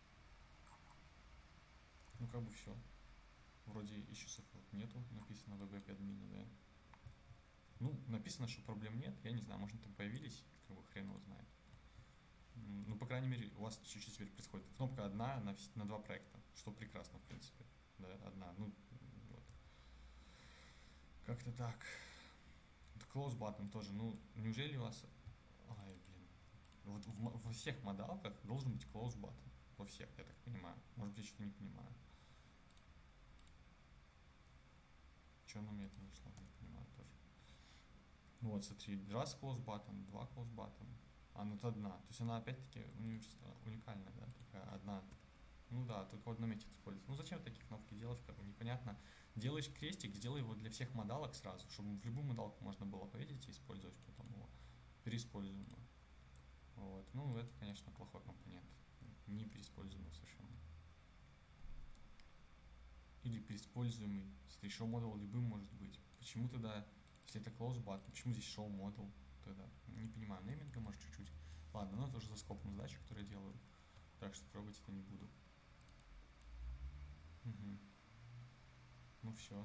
Ну как бы все. Вроде issues вот нету, написано в web-админе, да? Ну, написано, что проблем нет. Я не знаю, может там появились, как бы хрен его знает. Ну, по крайней мере, у вас чуть-чуть теперь происходит. Кнопка одна на два проекта, что прекрасно, в принципе. Да, одна, ну, вот. Как-то так. Close button тоже, ну, неужели у вас... Ай, блин. Вот во всех модалках должен быть close button. Во всех, я так понимаю. Может быть, я что-то не понимаю. Что на меня это вышло, не понимаю тоже. Ну вот, смотри, раз close button, два close button. А, ну это одна. То есть она опять-таки уникальная, да, такая одна. Ну да, только в одном месте используется. Ну зачем такие кнопки делать, как бы непонятно. Делаешь крестик, сделай его для всех модалок сразу, чтобы в любую модалку можно было повесить и использовать потом его. Переиспользуем. Вот. Ну, это, конечно, плохой компонент. Не переиспользуемый совершенно. Или переиспользуемый. Если show model любым может быть. Почему тогда, если это close button, почему здесь show model? Тогда не понимаю, нейминга может чуть-чуть. Ладно, но это уже за скопом задачи, которые я делаю. Так что трогать это не буду. Угу. Ну все.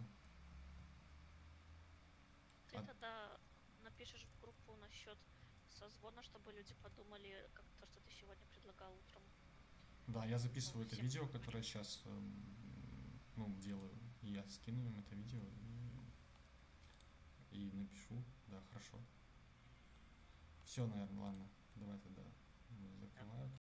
Ты тогда напишешь в группу насчет созвона, чтобы люди подумали, как то, что ты сегодня предлагал утром. Да, я записываю это видео, которое сейчас делаю. И я скину им это видео и напишу. Да, хорошо. Все, наверное, ладно. Давай тогда закрываю.